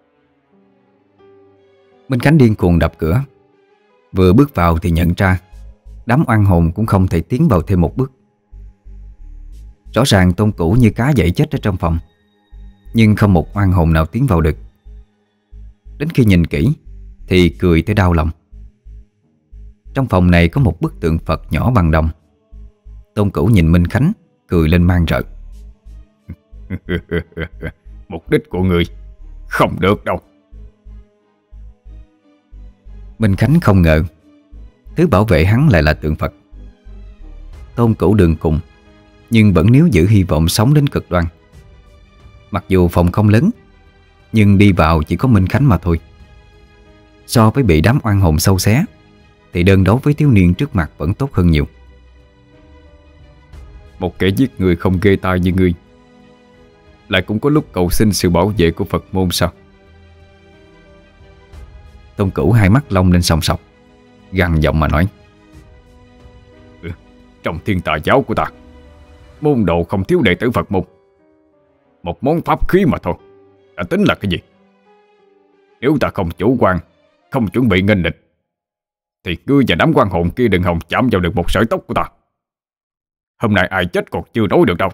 Minh Khánh điên cuồng đập cửa. Vừa bước vào thì nhận ra đám oan hồn cũng không thể tiến vào thêm một bước. Rõ ràng Tôn Cửu như cá dậy chết ở trong phòng, nhưng không một oan hồn nào tiến vào được. Đến khi nhìn kỹ thì cười tới đau lòng. Trong phòng này có một bức tượng Phật nhỏ bằng đồng. Tôn Cửu nhìn Minh Khánh cười lên man rợ. Mục đích của người không được đâu. Minh Khánh không ngờ thứ bảo vệ hắn lại là tượng Phật. Tôn Cửu đường cùng, nhưng vẫn níu giữ hy vọng sống đến cực đoan. Mặc dù phòng không lớn, nhưng đi vào chỉ có Minh Khánh mà thôi. So với bị đám oan hồn sâu xé thì đơn đấu với thiếu niên trước mặt vẫn tốt hơn nhiều. Một kẻ giết người không ghê tai như ngươi lại cũng có lúc cầu xin sự bảo vệ của Phật môn sao? Tôn Cửu hai mắt long lên sòng sọc, gằn giọng mà nói. Ừ, trong Thiên Tà giáo của ta, môn đồ không thiếu đệ tử Phật môn. Một món pháp khí mà thôi đã tính là cái gì? Nếu ta không chủ quan, không chuẩn bị nghênh địch, thì ngươi và đám quan hồn kia đừng hòng chạm vào được một sợi tóc của ta. Hôm nay ai chết còn chưa nói được đâu.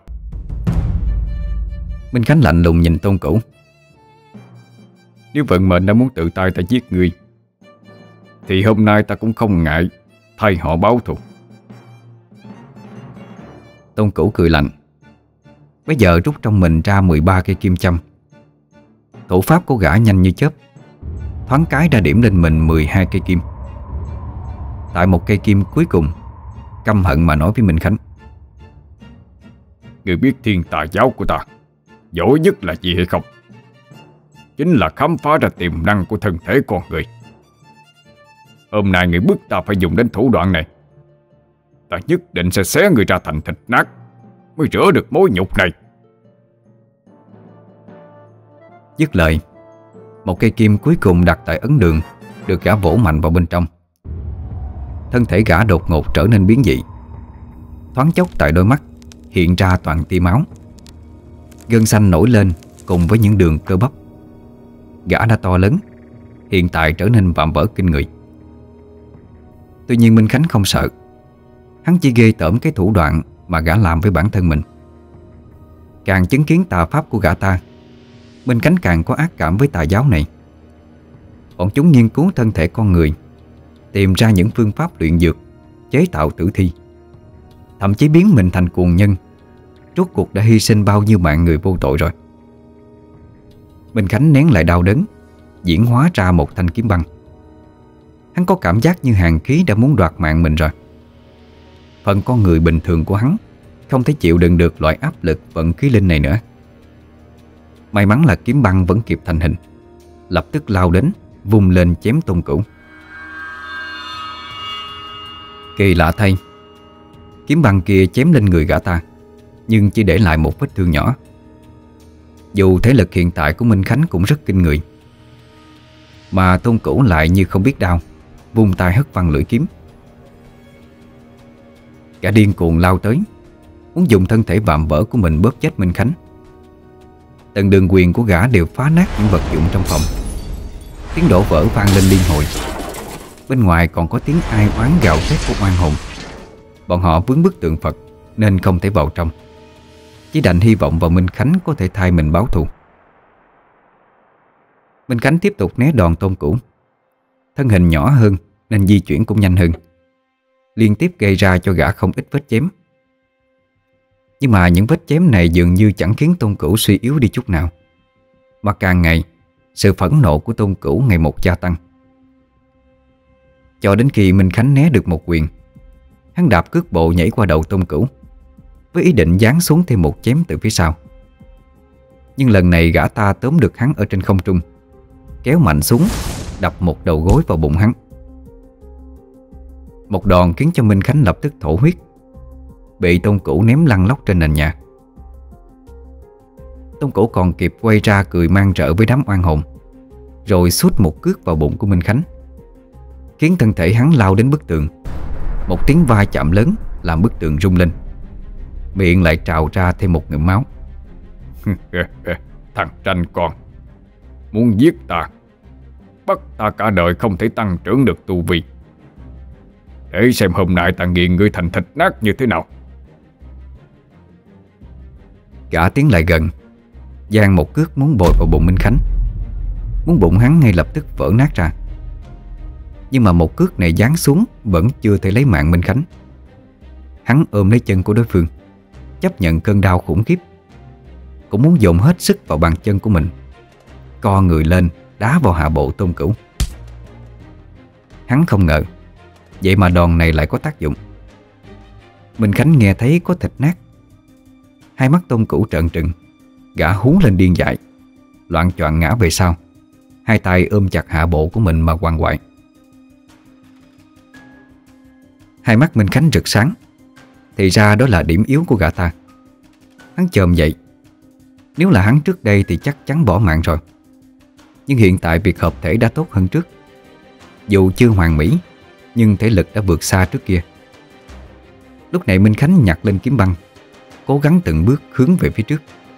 Minh Khánh lạnh lùng nhìn Tôn Cửu. Nếu vận mệnh đã muốn tự tay ta giết ngươi, thì hôm nay ta cũng không ngại thay họ báo thù. Tôn Cửu cười lạnh. Bây giờ rút trong mình ra mười ba cây kim châm. Thủ pháp của gã nhanh như chớp, thoáng cái đã điểm lên mình mười hai cây kim. Tại một cây kim cuối cùng, căm hận mà nói với Minh Khánh. Ngươi biết Thiên Tà giáo của ta giỏi nhất là gì hay không? Chính là khám phá ra tiềm năng của thân thể con người. Hôm nay người bức ta phải dùng đến thủ đoạn này. Ta nhất định sẽ xé người ra thành thịt nát mới rửa được mối nhục này. Dứt lời, một cây kim cuối cùng đặt tại ấn đường được gã vỗ mạnh vào bên trong. Thân thể gã đột ngột trở nên biến dị. Thoáng chốc tại đôi mắt hiện ra toàn tia máu. Gân xanh nổi lên cùng với những đường cơ bắp. Gã đã to lớn, hiện tại trở nên vạm vỡ kinh người. Tuy nhiên Minh Khánh không sợ. Hắn chỉ ghê tởm cái thủ đoạn mà gã làm với bản thân mình. Càng chứng kiến tà pháp của gã ta, Minh Khánh càng có ác cảm với tà giáo này. Bọn chúng nghiên cứu thân thể con người, tìm ra những phương pháp luyện dược, chế tạo tử thi, thậm chí biến mình thành cuồng nhân. Rốt cuộc đã hy sinh bao nhiêu mạng người vô tội rồi. Minh Khánh nén lại đau đớn, diễn hóa ra một thanh kiếm băng. Hắn có cảm giác như hàn khí đã muốn đoạt mạng mình rồi. Phần con người bình thường của hắn không thể chịu đựng được loại áp lực vận khí linh này nữa. May mắn là kiếm băng vẫn kịp thành hình, lập tức lao đến, vung lên chém Tôn Cửu. Kỳ lạ thay, kiếm băng kia chém lên người gã ta, nhưng chỉ để lại một vết thương nhỏ. Dù thể lực hiện tại của Minh Khánh cũng rất kinh người, mà Tôn Cửu lại như không biết đau, vung tay hất văng lưỡi kiếm. Gã điên cuồng lao tới, muốn dùng thân thể vạm vỡ của mình bóp chết Minh Khánh. Từng đường quyền của gã đều phá nát những vật dụng trong phòng. Tiếng đổ vỡ vang lên liên hồi. Bên ngoài còn có tiếng ai oán gào thét của oan hồn. Bọn họ vướng bức tượng Phật nên không thể vào trong, chỉ đành hy vọng vào Minh Khánh có thể thay mình báo thù. Minh Khánh tiếp tục né đòn Tôn Cửu. Thân hình nhỏ hơn nên di chuyển cũng nhanh hơn, liên tiếp gây ra cho gã không ít vết chém. Nhưng mà những vết chém này dường như chẳng khiến Tôn Cửu suy yếu đi chút nào, mà càng ngày sự phẫn nộ của Tôn Cửu ngày một gia tăng. Cho đến khi Minh Khánh né được một quyền, hắn đạp cước bộ nhảy qua đầu Tôn Cửu, với ý định giáng xuống thêm một chém từ phía sau. Nhưng lần này gã ta tóm được hắn ở trên không trung, kéo mạnh xuống, đập một đầu gối vào bụng hắn. Một đòn khiến cho Minh Khánh lập tức thổ huyết, bị Tôn Cửu ném lăn lóc trên nền nhà. Tôn Cửu còn kịp quay ra cười man rợ với đám oan hồn, rồi sút một cước vào bụng của Minh Khánh, khiến thân thể hắn lao đến bức tường. Một tiếng va chạm lớn làm bức tượng rung lên, miệng lại trào ra thêm một ngụm máu. Thằng tranh con, muốn giết ta, bắt ta cả đời không thể tăng trưởng được tu vi. Để xem hôm nay ta nghiền ngươi thành thịt nát như thế nào. Gã tiến lại gần, giang một cước muốn bồi vào bụng Minh Khánh, muốn bụng hắn ngay lập tức vỡ nát ra. Nhưng mà một cước này giáng xuống vẫn chưa thể lấy mạng Minh Khánh. Hắn ôm lấy chân của đối phương, chấp nhận cơn đau khủng khiếp, cũng muốn dồn hết sức vào bàn chân của mình, co người lên đá vào hạ bộ Tôn Cửu. Hắn không ngờ vậy mà đòn này lại có tác dụng. Minh Khánh nghe thấy có thịt nát, hai mắt Tôn Cửu trợn trừng, gã hú lên điên dại, loạng choạng ngã về sau, hai tay ôm chặt hạ bộ của mình mà quằn quại. Hai mắt Minh Khánh rực sáng, thì ra đó là điểm yếu của gã ta. Hắn chồm dậy. Nếu là hắn trước đây thì chắc chắn bỏ mạng rồi, nhưng hiện tại việc hợp thể đã tốt hơn trước. Dù chưa hoàn mỹ, nhưng thể lực đã vượt xa trước kia. Lúc này Minh Khánh nhặt lên kiếm băng, cố gắng từng bước hướng về phía trước.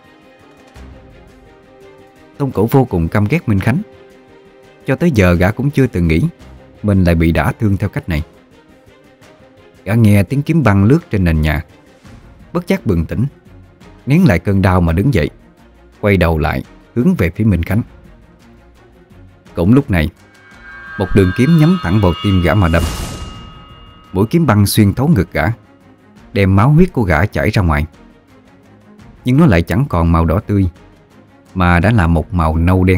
Tôn Cửu vô cùng căm ghét Minh Khánh. Cho tới giờ gã cũng chưa từng nghĩ mình lại bị đả thương theo cách này. Gã nghe tiếng kiếm băng lướt trên nền nhà, bất giác bừng tỉnh, nén lại cơn đau mà đứng dậy, quay đầu lại hướng về phía Minh Khánh. Cũng lúc này, một đường kiếm nhắm thẳng vào tim gã mà đâm. Mũi kiếm băng xuyên thấu ngực gã, đem máu huyết của gã chảy ra ngoài. Nhưng nó lại chẳng còn màu đỏ tươi, mà đã là một màu nâu đen.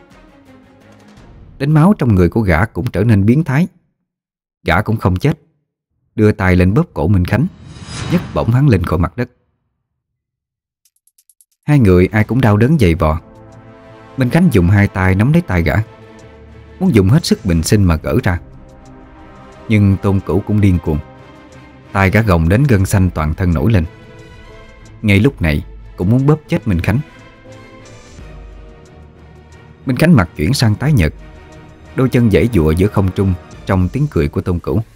Đến máu trong người của gã cũng trở nên biến thái. Gã cũng không chết, đưa tay lên bóp cổ Minh Khánh, nhấc bổng hắn lên khỏi mặt đất. Hai người ai cũng đau đớn dày vò. Minh Khánh dùng hai tay nắm lấy tay gã, muốn dùng hết sức bình sinh mà gỡ ra. Nhưng Tôn Cửu cũng điên cuồng, tay gã gồng đến gân xanh toàn thân nổi lên. Ngay lúc này cũng muốn bóp chết Minh Khánh. Minh Khánh mặt chuyển sang tái nhợt, đôi chân giãy giụa giữa không trung trong tiếng cười của Tôn Cửu.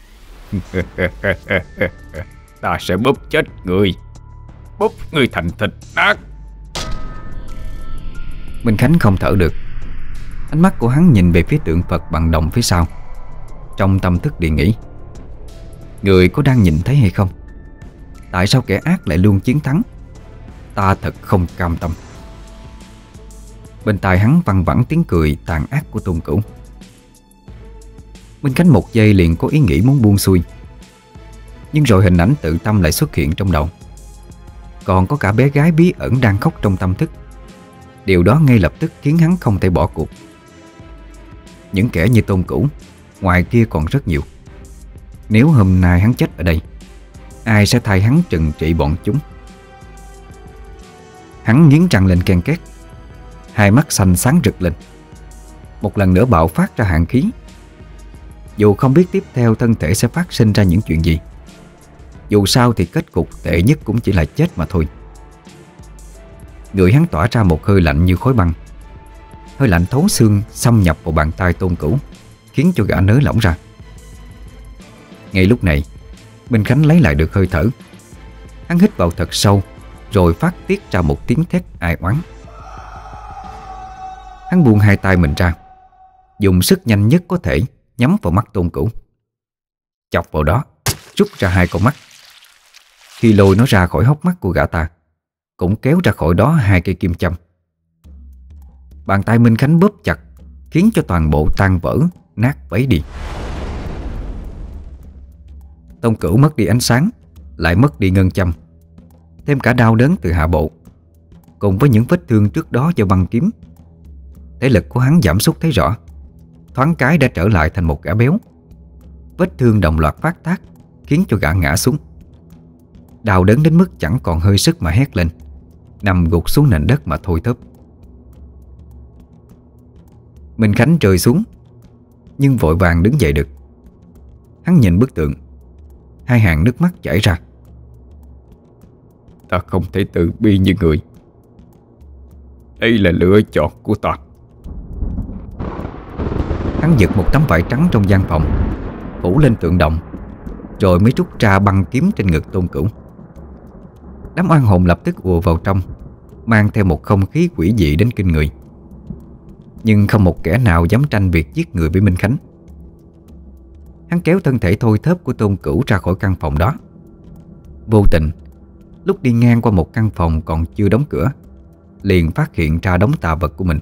Ta sẽ bóp chết ngươi, bóp ngươi thành thịt nát. Minh Khánh không thở được. Ánh mắt của hắn nhìn về phía tượng Phật bằng đồng phía sau, trong tâm thức liền nghĩ: người có đang nhìn thấy hay không? Tại sao kẻ ác lại luôn chiến thắng? Ta thật không cam tâm. Bên tai hắn văng vẳng tiếng cười tàn ác của Tôn Cửu. Minh Khánh một giây liền có ý nghĩ muốn buông xuôi, nhưng rồi hình ảnh tự tâm lại xuất hiện trong đầu. Còn có cả bé gái bí ẩn đang khóc trong tâm thức. Điều đó ngay lập tức khiến hắn không thể bỏ cuộc. Những kẻ như Tôn Cửu ngoài kia còn rất nhiều. Nếu hôm nay hắn chết ở đây, ai sẽ thay hắn trừng trị bọn chúng? Hắn nghiến răng lên ken két, hai mắt xanh sáng rực lên, một lần nữa bạo phát ra hàn khí. Dù không biết tiếp theo thân thể sẽ phát sinh ra những chuyện gì, dù sao thì kết cục tệ nhất cũng chỉ là chết mà thôi. Người hắn tỏa ra một hơi lạnh như khối băng. Hơi lạnh thấu xương xâm nhập vào bàn tay Tôn Cửu, khiến cho gã nới lỏng ra. Ngay lúc này, Minh Khánh lấy lại được hơi thở. Hắn hít vào thật sâu, rồi phát tiết ra một tiếng thét ai oán. Hắn buông hai tay mình ra, dùng sức nhanh nhất có thể nhắm vào mắt Tôn Cửu, chọc vào đó, rút ra hai con mắt. Khi lôi nó ra khỏi hốc mắt của gã ta, cũng kéo ra khỏi đó hai cây kim châm. Bàn tay Minh Khánh bóp chặt, khiến cho toàn bộ tan vỡ, nát bấy đi. Tôn Cửu mất đi ánh sáng, lại mất đi ngân châm, thêm cả đau đớn từ hạ bộ, cùng với những vết thương trước đó do băng kiếm. Thể lực của hắn giảm sút thấy rõ, thoáng cái đã trở lại thành một gã béo. Vết thương đồng loạt phát tác, khiến cho gã ngã xuống, đau đớn đến mức chẳng còn hơi sức mà hét lên, nằm gục xuống nền đất mà thôi thóp. Minh Khánh rơi xuống, nhưng vội vàng đứng dậy được. Hắn nhìn bức tượng, hai hàng nước mắt chảy ra. Ta không thể tự bi như người. Đây là lựa chọn của ta. Hắn giật một tấm vải trắng trong gian phòng, phủ lên tượng đồng, rồi mới rút ra băng kiếm trên ngực Tôn Cửu. Đám oan hồn lập tức ùa vào trong, mang theo một không khí quỷ dị đến kinh người. Nhưng không một kẻ nào dám tranh việc giết người với Minh Khánh. Hắn kéo thân thể thoi thóp của Tôn Cửu ra khỏi căn phòng đó. Vô tình, lúc đi ngang qua một căn phòng còn chưa đóng cửa, liền phát hiện ra đống tà vật của mình.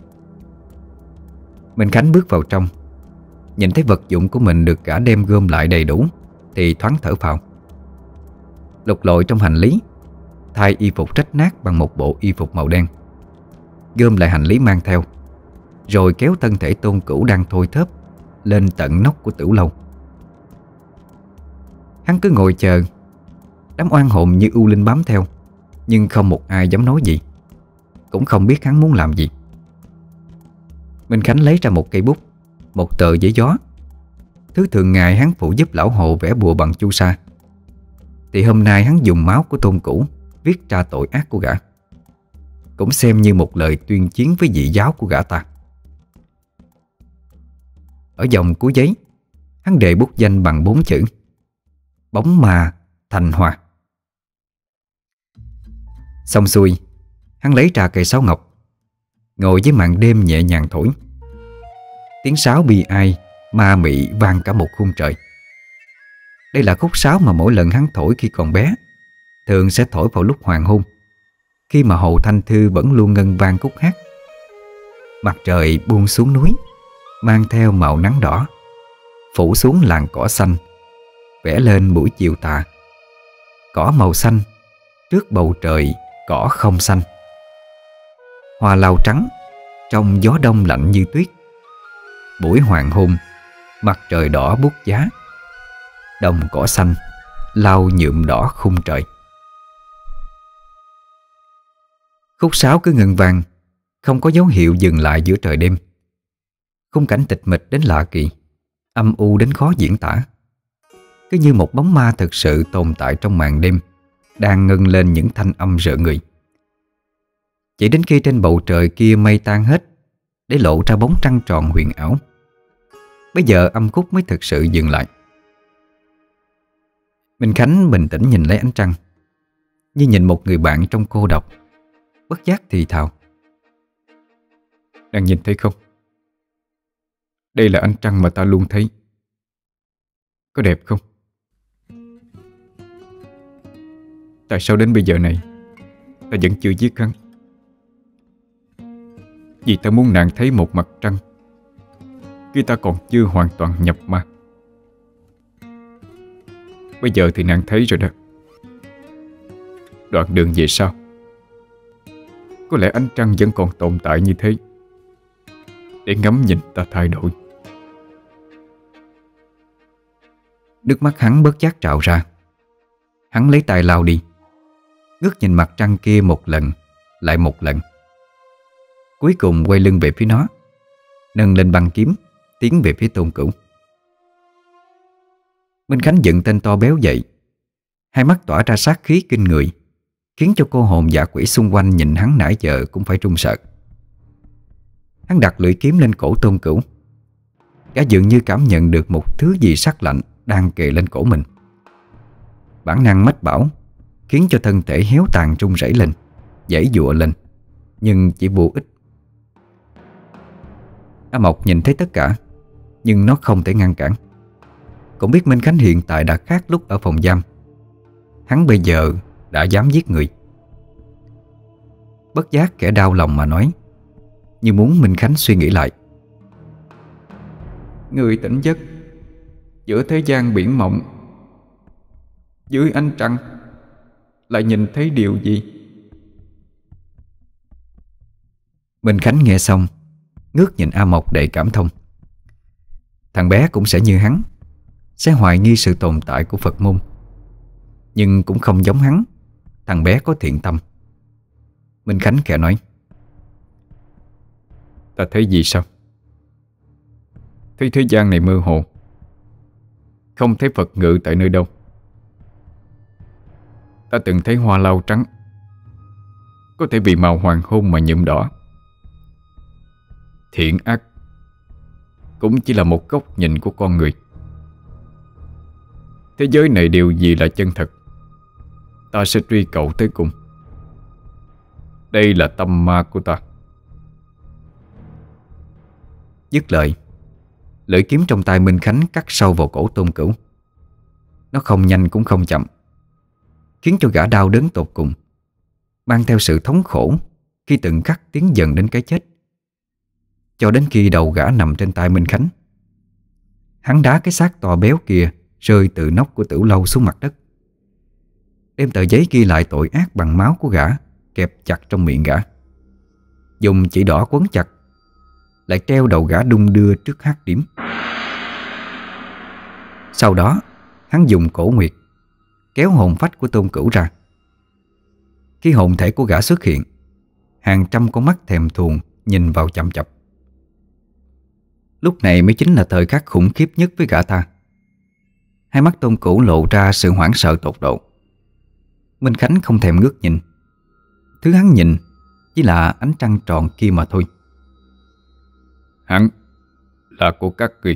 Minh Khánh bước vào trong, nhìn thấy vật dụng của mình được cả đem gom lại đầy đủ thì thoáng thở phào. Lục lội trong hành lý, thay y phục rách nát bằng một bộ y phục màu đen, gom lại hành lý mang theo, rồi kéo thân thể Tôn Cửu đang thôi thóp lên tận nóc của tử lâu. Hắn cứ ngồi chờ. Đám oan hồn như u linh bám theo, nhưng không một ai dám nói gì, cũng không biết hắn muốn làm gì. Minh Khánh lấy ra một cây bút, một tờ giấy gió, thứ thường ngày hắn phụ giúp lão Hồ vẽ bùa bằng chu sa, thì hôm nay hắn dùng máu của Tôn Cửu viết ra tội ác của gã, cũng xem như một lời tuyên chiến với dị giáo của gã ta. Ở dòng cuối giấy, hắn đề bút danh bằng bốn chữ: Bóng ma thành hoa. Xong xuôi, hắn lấy ra cây sáo ngọc, ngồi với màn đêm nhẹ nhàng thổi. Tiếng sáo bi ai ma mị vang cả một khung trời. Đây là khúc sáo mà mỗi lần hắn thổi khi còn bé, thường sẽ thổi vào lúc hoàng hôn, khi mà Hồ Thanh Thư vẫn luôn ngân vang khúc hát. Mặt trời buông xuống núi, mang theo màu nắng đỏ, phủ xuống làn cỏ xanh, vẽ lên buổi chiều tà. Cỏ màu xanh, trước bầu trời cỏ không xanh. Hoa lau trắng, trong gió đông lạnh như tuyết. Buổi hoàng hôn, mặt trời đỏ buốt giá. Đồng cỏ xanh, lau nhuộm đỏ khung trời. Khúc sáo cứ ngân vang, không có dấu hiệu dừng lại giữa trời đêm. Khung cảnh tịch mịch đến lạ kỳ, âm u đến khó diễn tả. Cứ như một bóng ma thực sự tồn tại trong màn đêm, đang ngân lên những thanh âm rợn người. Chỉ đến khi trên bầu trời kia mây tan hết, để lộ ra bóng trăng tròn huyền ảo, bây giờ âm khúc mới thực sự dừng lại. Minh Khánh bình tĩnh nhìn lấy ánh trăng, như nhìn một người bạn trong cô độc, bất giác thì thào: Đang nhìn thấy không? Đây là ánh trăng mà ta luôn thấy. Có đẹp không? Tại sao đến bây giờ này ta vẫn chưa giết hắn? Vì ta muốn nàng thấy một mặt trăng khi ta còn chưa hoàn toàn nhập ma. Bây giờ thì nàng thấy rồi đó. Đoạn đường về sau, có lẽ ánh trăng vẫn còn tồn tại như thế, để ngắm nhìn ta thay đổi. Nước mắt hắn bớt giác trào ra. Hắn lấy tay lau đi, ngước nhìn mặt trăng kia một lần, lại một lần. Cuối cùng quay lưng về phía nó, nâng lên băng kiếm, tiến về phía Tôn Cửu. Minh Khánh dựng tên to béo dậy, hai mắt tỏa ra sát khí kinh người, khiến cho cô hồn dã quỷ xung quanh nhìn hắn nãy giờ cũng phải run sợ. Hắn đặt lưỡi kiếm lên cổ Tôn Cửu. Gã dường như cảm nhận được một thứ gì sắc lạnh đang kề lên cổ mình. Bản năng mách bảo khiến cho thân thể héo tàn run rẩy lên, giãy giụa lên, nhưng chỉ vô ích. A Mộc nhìn thấy tất cả, nhưng nó không thể ngăn cản. Cũng biết Minh Khánh hiện tại đã khác lúc ở phòng giam. Hắn bây giờ đã dám giết người. Bất giác kẻ đau lòng mà nói, như muốn Minh Khánh suy nghĩ lại: Người tỉnh giấc giữa thế gian biển mộng, dưới ánh trăng lại nhìn thấy điều gì? Minh Khánh nghe xong, ngước nhìn A Mộc đầy cảm thông. Thằng bé cũng sẽ như hắn, sẽ hoài nghi sự tồn tại của Phật môn. Nhưng cũng không giống hắn, thằng bé có thiện tâm. Minh Khánh khẽ nói: Ta thấy gì sao? Thấy thế gian này mơ hồ, không thấy Phật ngự tại nơi đâu. Ta từng thấy hoa lau trắng, có thể vì màu hoàng hôn mà nhuộm đỏ. Thiện ác cũng chỉ là một góc nhìn của con người. thế giới này điều gì là chân thật, ta sẽ truy cầu tới cùng. Đây là tâm ma của ta. Dứt lời, lưỡi kiếm trong tay Minh Khánh cắt sâu vào cổ Tôn Cửu. Nó không nhanh cũng không chậm, khiến cho gã đau đớn tột cùng, mang theo sự thống khổ khi từng khắc tiến dần đến cái chết. Cho đến khi đầu gã nằm trên tay Minh Khánh, hắn đá cái xác to béo kia rơi từ nóc của tử lâu xuống mặt đất, đem tờ giấy ghi lại tội ác bằng máu của gã kẹp chặt trong miệng gã, dùng chỉ đỏ quấn chặt, lại treo đầu gã đung đưa trước hắc điểm. Sau đó hắn dùng cổ nguyệt kéo hồn phách của Tôn Cửu ra. Khi hồn thể của gã xuất hiện, hàng trăm con mắt thèm thuồng nhìn vào chằm chặp. Lúc này mới chính là thời khắc khủng khiếp nhất với gã ta. Hai mắt Tôn Cửu lộ ra sự hoảng sợ tột độ. Minh Khánh không thèm ngước nhìn. Thứ hắn nhìn chỉ là ánh trăng tròn kia mà thôi. Hắn là của các ngươi.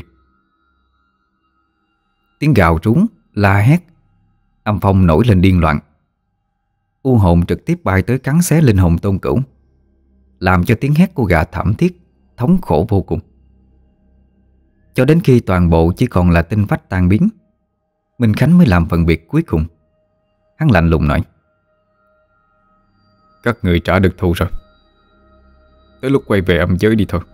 Tiếng gào rú, la hét, âm phong nổi lên điên loạn. U hồn trực tiếp bay tới cắn xé linh hồn Tôn Cửu, làm cho tiếng hét của gã thảm thiết, thống khổ vô cùng. Cho đến khi toàn bộ chỉ còn là tinh phách tan biến, Minh Khánh mới làm phần việc cuối cùng. Hắn lạnh lùng nói: các người trả được thù rồi, tới lúc quay về âm giới đi thôi.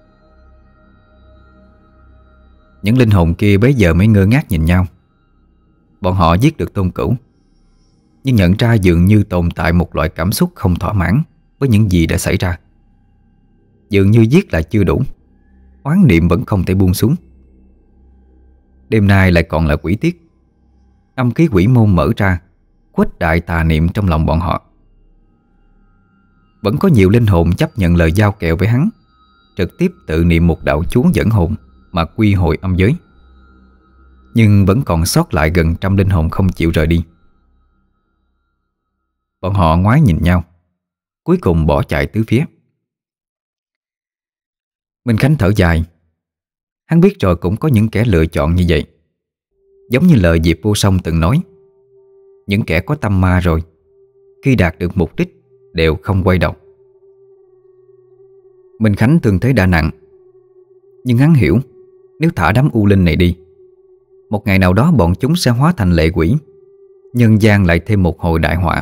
Những linh hồn kia bấy giờ mới ngơ ngác nhìn nhau. Bọn họ giết được Tôn Cửu, nhưng nhận ra dường như tồn tại một loại cảm xúc không thỏa mãn với những gì đã xảy ra. Dường như giết là chưa đủ, oán niệm vẫn không thể buông xuống. Đêm nay lại còn là quỷ tiết. Âm khí quỷ môn mở ra, khuếch đại tà niệm trong lòng bọn họ. Vẫn có nhiều linh hồn chấp nhận lời giao kèo với hắn, trực tiếp tự niệm một đạo chú dẫn hồn mà quy hồi âm giới. Nhưng vẫn còn sót lại gần trăm linh hồn không chịu rời đi. Bọn họ ngoái nhìn nhau, cuối cùng bỏ chạy tứ phía. Minh Khánh thở dài. Hắn biết rồi cũng có những kẻ lựa chọn như vậy. Giống như lời Diệp Vô Song từng nói, những kẻ có tâm ma rồi, khi đạt được mục đích đều không quay đầu. Minh Khánh thương thế đã nặng, nhưng hắn hiểu nếu thả đám u linh này đi, một ngày nào đó bọn chúng sẽ hóa thành lệ quỷ, nhân gian lại thêm một hồi đại họa.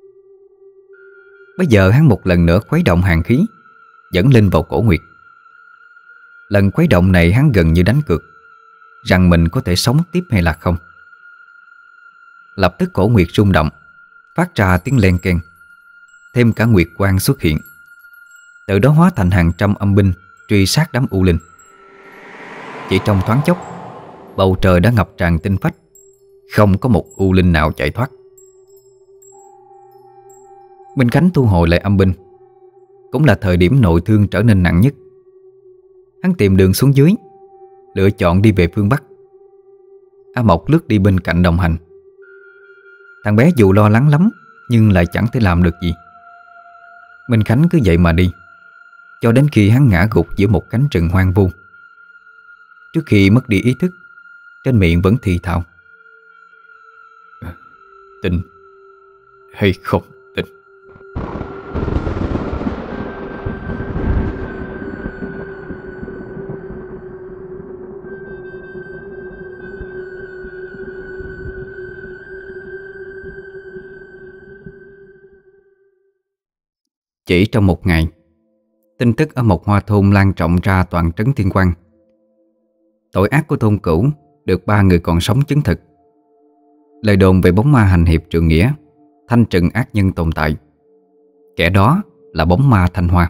Bây giờ hắn một lần nữa khuấy động hàn khí, dẫn linh vào cổ nguyệt. Lần khuấy động này hắn gần như đánh cược rằng mình có thể sống tiếp hay là không. Lập tức cổ nguyệt rung động, phát ra tiếng len keng. Thêm cả nguyệt quang xuất hiện, từ đó hóa thành hàng trăm âm binh truy sát đám u linh. Chỉ trong thoáng chốc, bầu trời đã ngập tràn tinh phách, không có một u linh nào chạy thoát. Minh Khánh thu hồi lại âm binh, cũng là thời điểm nội thương trở nên nặng nhất. Hắn tìm đường xuống dưới, lựa chọn đi về phương Bắc. A Mộc lướt đi bên cạnh đồng hành. Thằng bé dù lo lắng lắm nhưng lại chẳng thể làm được gì. Minh Khánh cứ vậy mà đi, cho đến khi hắn ngã gục giữa một cánh rừng hoang vu. Trước khi mất đi ý thức, trên miệng vẫn thì thào: tin hay không tin? Chỉ trong một ngày, tin tức ở Mộc Hoa Thôn lan rộng ra toàn trấn Thiên Quang. Tội ác của Tôn Cửu được ba người còn sống chứng thực. Lời đồn về bóng ma hành hiệp trượng nghĩa, thanh trừng ác nhân tồn tại. Kẻ đó là bóng ma Thanh Hoa.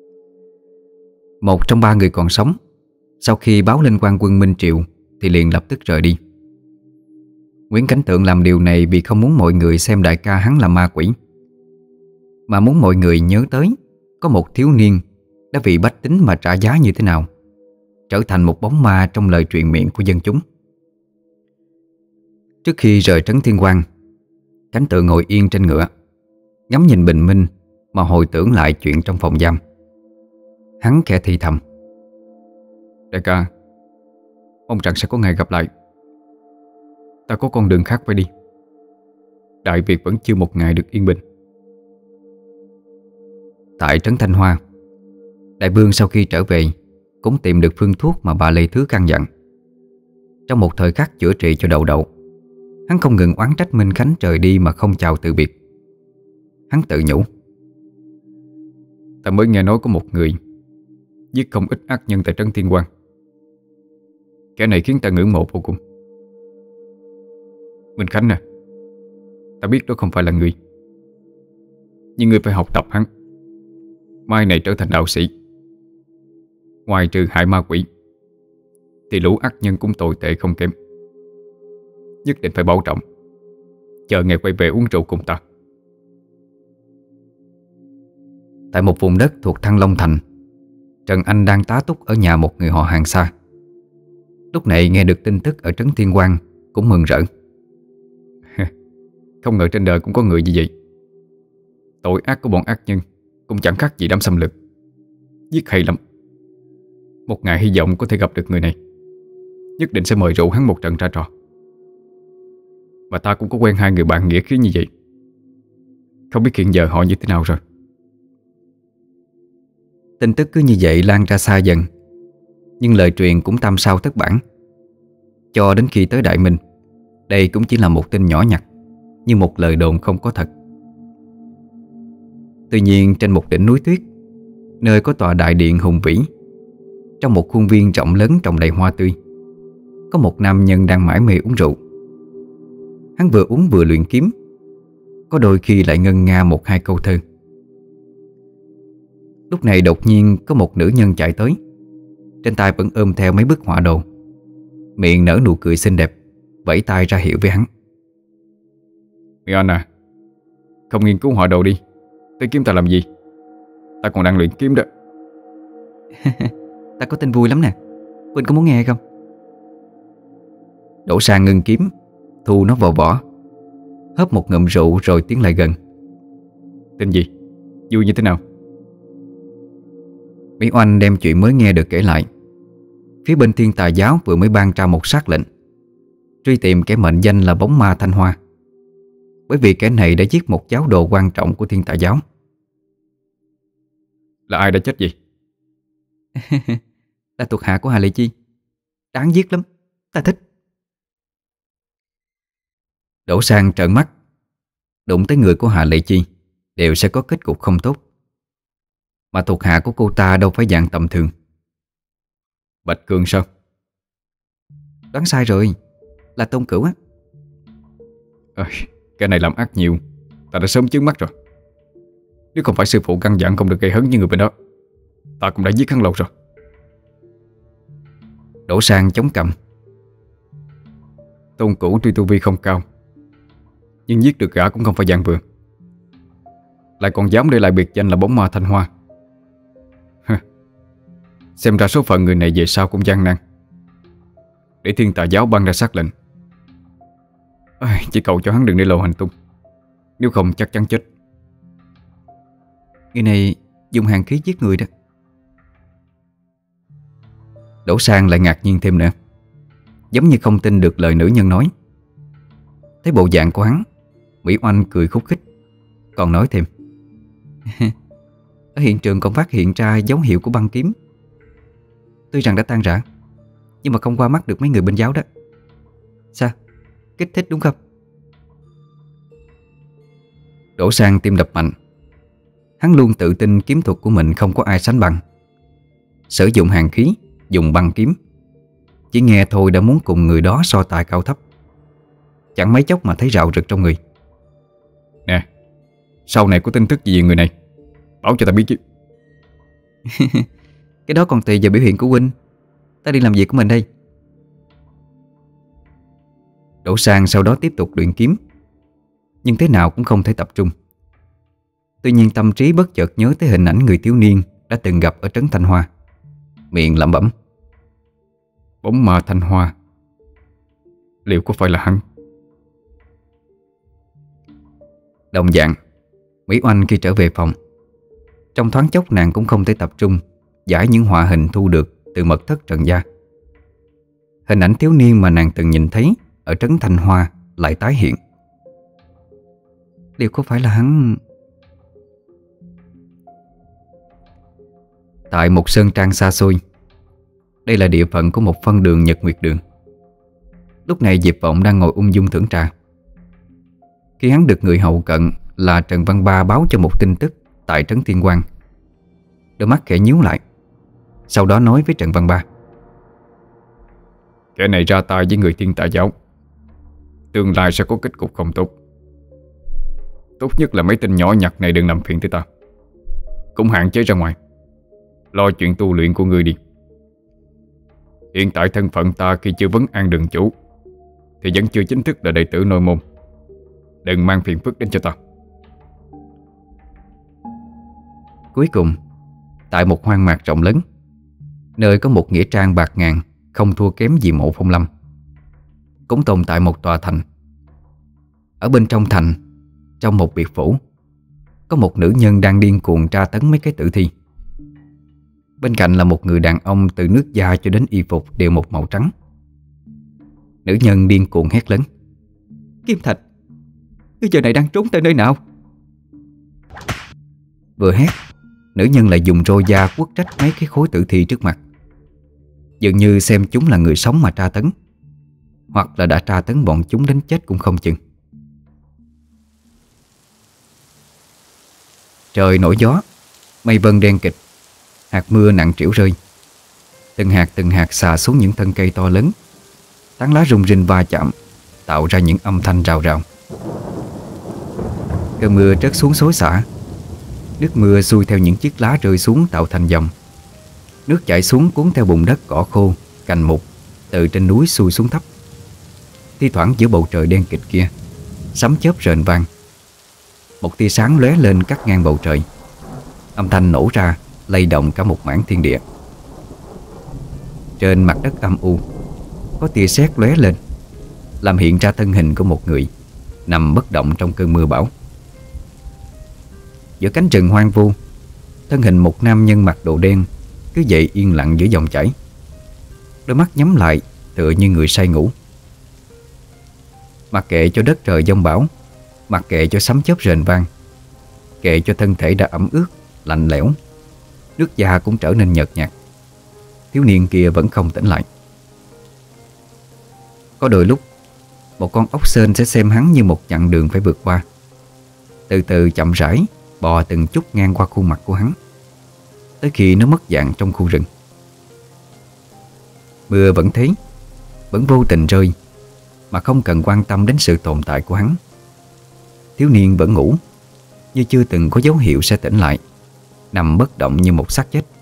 Một trong ba người còn sống, sau khi báo lên quan quân Minh Triệu thì liền lập tức rời đi. Nguyễn Cảnh Tượng làm điều này vì không muốn mọi người xem đại ca hắn là ma quỷ, mà muốn mọi người nhớ tới có một thiếu niên đã vì bách tính mà trả giá như thế nào, trở thành một bóng ma trong lời truyền miệng của dân chúng. Trước khi rời trấn Thiên Quang, Cảnh Tượng ngồi yên trên ngựa, ngắm nhìn bình minh mà hồi tưởng lại chuyện trong phòng giam. Hắn khẽ thì thầm: đại ca, mong rằng sẽ có ngày gặp lại. Ta có con đường khác phải đi. Đại Việt vẫn chưa một ngày được yên bình. Tại trấn Thanh Hoa, Đại Vương sau khi trở về cũng tìm được phương thuốc mà bà Lê Thứ căn dặn. Trong một thời khắc chữa trị cho Đậu Đậu, hắn không ngừng oán trách Minh Khánh trời đi mà không chào từ biệt. Hắn tự nhủ: Ta mới nghe nói có một người giết không ít ác nhân tại trấn Thiên Quang. Kẻ này khiến ta ngưỡng mộ vô cùng. Minh Khánh nè, ta biết đó không phải là người, nhưng ngươi phải học tập hắn, mai này trở thành đạo sĩ. Ngoài trừ hại ma quỷ thì lũ ác nhân cũng tồi tệ không kém. Nhất định phải bảo trọng, chờ ngày quay về uống rượu cùng ta. Tại một vùng đất thuộc Thăng Long Thành, Trần Anh đang tá túc ở nhà một người họ hàng xa. Lúc này nghe được tin tức ở trấn Thiên Quang cũng mừng rỡ. Không ngờ trên đời cũng có người như vậy. Tội ác của bọn ác nhân cũng chẳng khác gì đám xâm lược. Giết hay lắm. Một ngày hy vọng có thể gặp được người này. Nhất định sẽ mời rượu hắn một trận ra trò. Mà ta cũng có quen hai người bạn nghĩa khí như vậy. Không biết hiện giờ họ như thế nào rồi. Tin tức cứ như vậy lan ra xa dần, nhưng lời truyền cũng tam sao thất bản. Cho đến khi tới Đại Minh, đây cũng chỉ là một tin nhỏ nhặt, như một lời đồn không có thật. Tuy nhiên trên một đỉnh núi tuyết, nơi có tòa đại điện hùng vĩ, trong một khuôn viên rộng lớn trồng đầy hoa tươi, có một nam nhân đang mải mê uống rượu. Hắn vừa uống vừa luyện kiếm, có đôi khi lại ngân nga một hai câu thơ. Lúc này đột nhiên có một nữ nhân chạy tới, trên tay vẫn ôm theo mấy bức họa đồ, miệng nở nụ cười xinh đẹp, vẫy tay ra hiệu với hắn. Mỹ Anh à, không nghiên cứu họa đồ đi, tới kiếm ta làm gì? Ta còn đang luyện kiếm đó. Ta có tin vui lắm nè, Quỳnh có muốn nghe không? Đổ sang ngưng kiếm, thu nó vào vỏ, hớp một ngụm rượu rồi tiến lại gần. Tin gì? Vui như thế nào? Mỹ Oanh đem chuyện mới nghe được kể lại. Phía bên Thiên Tà Giáo vừa mới ban ra một sắc lệnh truy tìm kẻ mệnh danh là Bóng Ma Thanh Hoa, bởi vì kẻ này đã giết một giáo đồ quan trọng của Thiên Tà Giáo. Là ai đã chết gì? Là thuộc hạ của Hà Lệ Chi. Đáng giết lắm, ta thích. Đỗ Sang trợn mắt. Đụng tới người của Hà Lệ Chi đều sẽ có kết cục không tốt, mà thuộc hạ của cô ta đâu phải dạng tầm thường. Bạch Cường sao? Đoán sai rồi, là Tôn Cửu á. À, cái này làm ác nhiều, ta đã sớm chướng mắt rồi. Nếu không phải sư phụ căn dặn không được gây hấn như người bên đó, ta cũng đã giết hắn lâu rồi. Đỗ Sang chống cằm. Tôn Cửu tuy tu vi không cao, nhưng giết được gã cũng không phải dạng vừa, lại còn dám để lại biệt danh là Bóng Ma Thanh Hoa. Xem ra số phận người này về sau cũng gian nan. Để Thiên Tà Giáo ban ra sắc lệnh, à, chỉ cầu cho hắn đừng để lộ hành tung, nếu không chắc chắn chết. Người này dùng hàn khí giết người đó. Đỗ Sang lại ngạc nhiên thêm nữa, giống như không tin được lời nữ nhân nói. Thấy bộ dạng của hắn, Mỹ Oanh cười khúc khích, còn nói thêm. Ở hiện trường còn phát hiện ra dấu hiệu của băng kiếm. Tuy rằng đã tan rã, nhưng mà không qua mắt được mấy người bên giáo đó. Sao? Kích thích đúng không? Đỗ Sang tim đập mạnh. Hắn luôn tự tin kiếm thuật của mình không có ai sánh bằng. Sử dụng hàn khí, dùng băng kiếm, chỉ nghe thôi đã muốn cùng người đó so tài cao thấp. Chẳng mấy chốc mà thấy rạo rực trong người. Nè, sau này có tin tức gì về người này, báo cho ta biết chứ. Cái đó còn tùy vào biểu hiện của huynh. Ta đi làm việc của mình đây. Đỗ Sang sau đó tiếp tục luyện kiếm, nhưng thế nào cũng không thể tập trung. Tuy nhiên tâm trí bất chợt nhớ tới hình ảnh người thiếu niên đã từng gặp ở trấn Thanh Hoa, miệng lẩm bẩm. Bóng Ma Thanh Hoa, liệu có phải là hắn? Đồng dạng, Mỹ Oanh khi trở về phòng, trong thoáng chốc nàng cũng không thể tập trung giải những họa hình thu được từ mật thất Trần gia. Hình ảnh thiếu niên mà nàng từng nhìn thấy ở trấn Thanh Hoa lại tái hiện. Liệu có phải là hắn? Tại một sơn trang xa xôi, đây là địa phận của một phân đường Nhật Nguyệt Đường. Lúc này Diệp Vọng đang ngồi ung dung thưởng trà. Khi hắn được người hầu cận là Trần Văn Ba báo cho một tin tức tại trấn Thiên Quang, đôi mắt khẽ nhíu lại, sau đó nói với Trần Văn Ba: Kẻ này ra tay với người Thiên Tà giáo, tương lai sẽ có kết cục không tốt. Tốt nhất là mấy tên nhỏ nhặt này đừng làm phiền tới ta, cũng hạn chế ra ngoài, lo chuyện tu luyện của ngươi đi. Hiện tại thân phận ta khi chưa vấn an đường chủ thì vẫn chưa chính thức là đệ tử nội môn. Đừng mang phiền phức đến cho ta. Cuối cùng, tại một hoang mạc rộng lớn, nơi có một nghĩa trang bạt ngàn không thua kém gì mộ Phong Lâm, cũng tồn tại một tòa thành. Ở bên trong thành, trong một biệt phủ, có một nữ nhân đang điên cuồng tra tấn mấy cái tử thi. Bên cạnh là một người đàn ông từ nước da cho đến y phục đều một màu trắng. Nữ nhân điên cuồng hét lớn: Kim Thạch, ngươi giờ này đang trốn tới nơi nào? Vừa hét, nữ nhân lại dùng roi da quất trách mấy cái khối tử thi trước mặt, dường như xem chúng là người sống mà tra tấn, hoặc là đã tra tấn bọn chúng đến chết cũng không chừng. Trời nổi gió, mây vân đen kịt, hạt mưa nặng trĩu rơi. Từng hạt từng hạt xà xuống những thân cây to lớn, tán lá rung rinh va chạm, tạo ra những âm thanh rào rào. Cơn mưa trớt xuống xối xả, nước mưa xuôi theo những chiếc lá rơi xuống tạo thành dòng. Nước chảy xuống cuốn theo bùn đất cỏ khô, cành mục từ trên núi xuôi xuống thấp. Thi thoảng giữa bầu trời đen kịt kia, sấm chớp rền vang. Một tia sáng lóe lên cắt ngang bầu trời, âm thanh nổ ra lay động cả một mảng thiên địa. Trên mặt đất âm u, có tia sét lóe lên, làm hiện ra thân hình của một người nằm bất động trong cơn mưa bão. Giữa cánh rừng hoang vu, thân hình một nam nhân mặc đồ đen cứ vậy yên lặng giữa dòng chảy, đôi mắt nhắm lại tựa như người say ngủ. Mặc kệ cho đất trời giông bão, mặc kệ cho sấm chớp rền vang, kệ cho thân thể đã ẩm ướt, lạnh lẽo, nước da cũng trở nên nhợt nhạt, thiếu niên kia vẫn không tỉnh lại. Có đôi lúc, một con ốc sên sẽ xem hắn như một chặng đường phải vượt qua, từ từ chậm rãi bò từng chút ngang qua khuôn mặt của hắn, tới khi nó mất dạng trong khu rừng. Mưa vẫn thế, vẫn vô tình rơi, mà không cần quan tâm đến sự tồn tại của hắn. Thiếu niên vẫn ngủ, như chưa từng có dấu hiệu sẽ tỉnh lại, nằm bất động như một xác chết.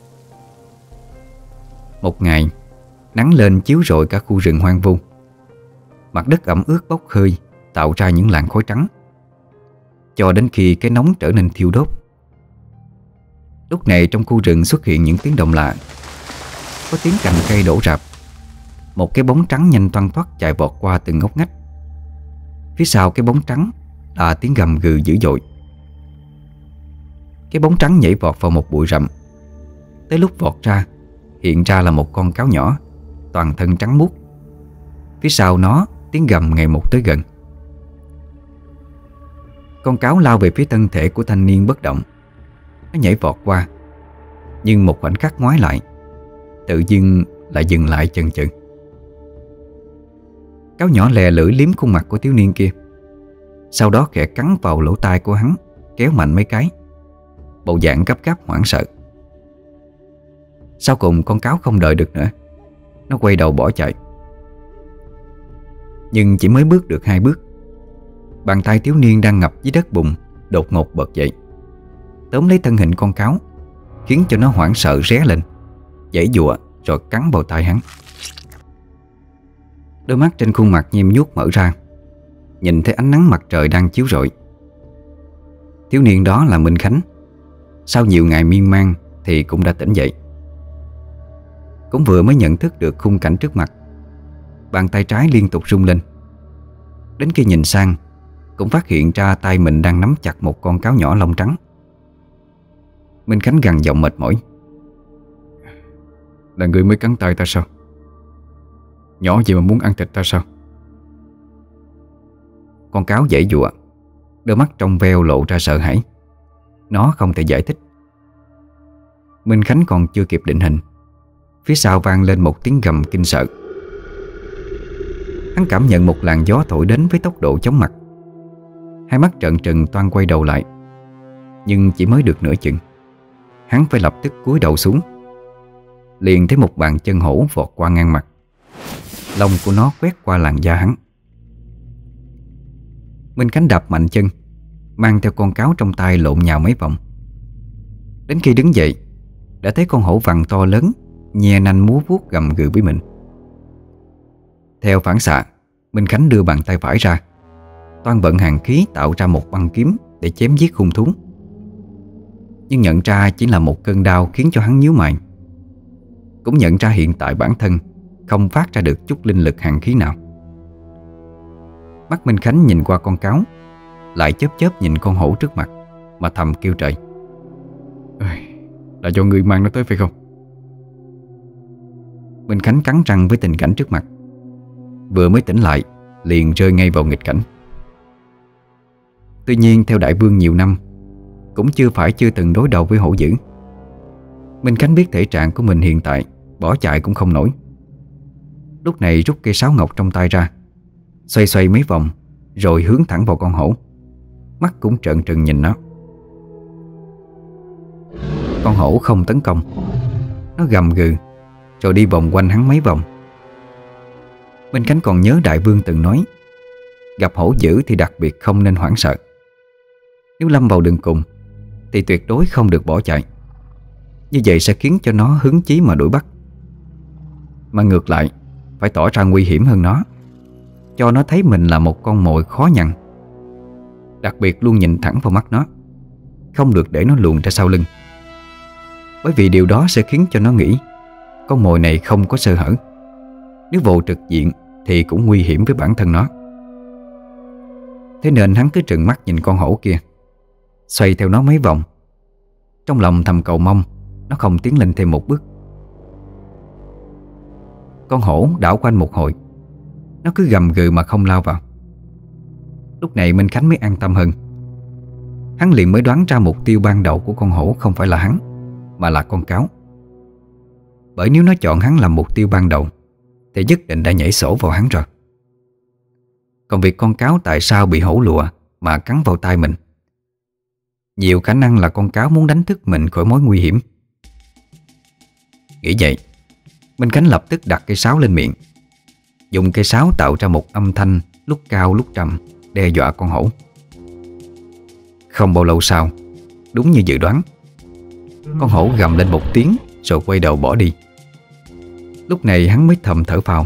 Một ngày, nắng lên chiếu rọi cả khu rừng hoang vu. Mặt đất ẩm ướt bốc hơi, tạo ra những làn khói trắng, cho đến khi cái nóng trở nên thiêu đốt. Lúc này trong khu rừng xuất hiện những tiếng động lạ. Có tiếng cành cây đổ rạp, một cái bóng trắng nhanh toăn thoắt chạy vọt qua từng ngóc ngách. Phía sau cái bóng trắng là tiếng gầm gừ dữ dội. Cái bóng trắng nhảy vọt vào một bụi rậm. Tới lúc vọt ra, hiện ra là một con cáo nhỏ, toàn thân trắng muốt. Phía sau nó, tiếng gầm ngày một tới gần. Con cáo lao về phía thân thể của thanh niên bất động. Nó nhảy vọt qua, nhưng một khoảnh khắc ngoái lại, tự dưng lại dừng lại chần chừ. Cáo nhỏ lè lưỡi liếm khuôn mặt của thiếu niên kia, sau đó khẽ cắn vào lỗ tai của hắn, kéo mạnh mấy cái, bộ dạng gấp gáp hoảng sợ. Sau cùng con cáo không đợi được nữa, nó quay đầu bỏ chạy. Nhưng chỉ mới bước được hai bước, bàn tay thiếu niên đang ngập dưới đất bùn đột ngột bật dậy, tóm lấy thân hình con cáo, khiến cho nó hoảng sợ ré lên, giãy giụa rồi cắn vào tai hắn. Đôi mắt trên khuôn mặt nhem nhuốc mở ra, nhìn thấy ánh nắng mặt trời đang chiếu rọi. Thiếu niên đó là Minh Khánh. Sau nhiều ngày miên man thì cũng đã tỉnh dậy. Cũng vừa mới nhận thức được khung cảnh trước mặt, bàn tay trái liên tục rung lên. Đến khi nhìn sang, cũng phát hiện ra tay mình đang nắm chặt một con cáo nhỏ lông trắng. Minh Khánh gằn giọng mệt mỏi: Là người mới cắn tay ta sao? Nhỏ gì mà muốn ăn thịt ta sao? Con cáo giãy giụa, đôi mắt trong veo lộ ra sợ hãi. Nó không thể giải thích. Minh Khánh còn chưa kịp định hình, phía sau vang lên một tiếng gầm kinh sợ. Hắn cảm nhận một làn gió thổi đến với tốc độ chóng mặt. Hai mắt trợn trừng toan quay đầu lại, nhưng chỉ mới được nửa chừng, hắn phải lập tức cúi đầu xuống. Liền thấy một bàn chân hổ vọt qua ngang mặt. Lông của nó quét qua làn da hắn. Minh Khánh đạp mạnh chân, mang theo con cáo trong tay lộn nhào mấy vòng. Đến khi đứng dậy, đã thấy con hổ vằn to lớn nhe nanh múa vuốt gầm gừ với mình. Theo phản xạ, Minh Khánh đưa bàn tay phải ra, toan vận hàn khí tạo ra một băng kiếm để chém giết hung thú. Nhưng nhận ra chỉ là một cơn đau khiến cho hắn nhíu mày. Cũng nhận ra hiện tại bản thân không phát ra được chút linh lực hàn khí nào. Mắt Minh Khánh nhìn qua con cáo, lại chớp chớp nhìn con hổ trước mặt, mà thầm kêu trời: Là do ngươi mang nó tới phải không? Minh Khánh cắn răng với tình cảnh trước mặt. Vừa mới tỉnh lại liền rơi ngay vào nghịch cảnh. Tuy nhiên theo đại vương nhiều năm, cũng chưa phải chưa từng đối đầu với hổ dữ. Minh Khánh biết thể trạng của mình hiện tại bỏ chạy cũng không nổi. Lúc này rút cây sáo ngọc trong tay ra, xoay xoay mấy vòng, rồi hướng thẳng vào con hổ. Mắt cũng trợn trừng nhìn nó. Con hổ không tấn công. Nó gầm gừ rồi đi vòng quanh hắn mấy vòng. Minh Khánh còn nhớ đại vương từng nói, gặp hổ dữ thì đặc biệt không nên hoảng sợ. Nếu lâm vào đường cùng thì tuyệt đối không được bỏ chạy. Như vậy sẽ khiến cho nó hứng chí mà đuổi bắt. Mà ngược lại, phải tỏ ra nguy hiểm hơn nó, cho nó thấy mình là một con mồi khó nhằn. Đặc biệt luôn nhìn thẳng vào mắt nó, không được để nó luồn ra sau lưng. Bởi vì điều đó sẽ khiến cho nó nghĩ con mồi này không có sơ hở. Nếu vô trực diện thì cũng nguy hiểm với bản thân nó. Thế nên hắn cứ trừng mắt nhìn con hổ kia, xoay theo nó mấy vòng, trong lòng thầm cầu mong nó không tiến lên thêm một bước. Con hổ đảo quanh một hồi, nó cứ gầm gừ mà không lao vào. Lúc này Minh Khánh mới an tâm hơn. Hắn liền mới đoán ra mục tiêu ban đầu của con hổ không phải là hắn, mà là con cáo. Bởi nếu nó chọn hắn làm mục tiêu ban đầu thì nhất định đã nhảy sổ vào hắn rồi. Còn việc con cáo tại sao bị hổ lùa mà cắn vào tay mình, nhiều khả năng là con cáo muốn đánh thức mình khỏi mối nguy hiểm. Nghĩ vậy, Minh Khánh lập tức đặt cây sáo lên miệng, dùng cây sáo tạo ra một âm thanh lúc cao lúc trầm, đe dọa con hổ. Không bao lâu sau, đúng như dự đoán, con hổ gầm lên một tiếng rồi quay đầu bỏ đi. Lúc này hắn mới thầm thở phào.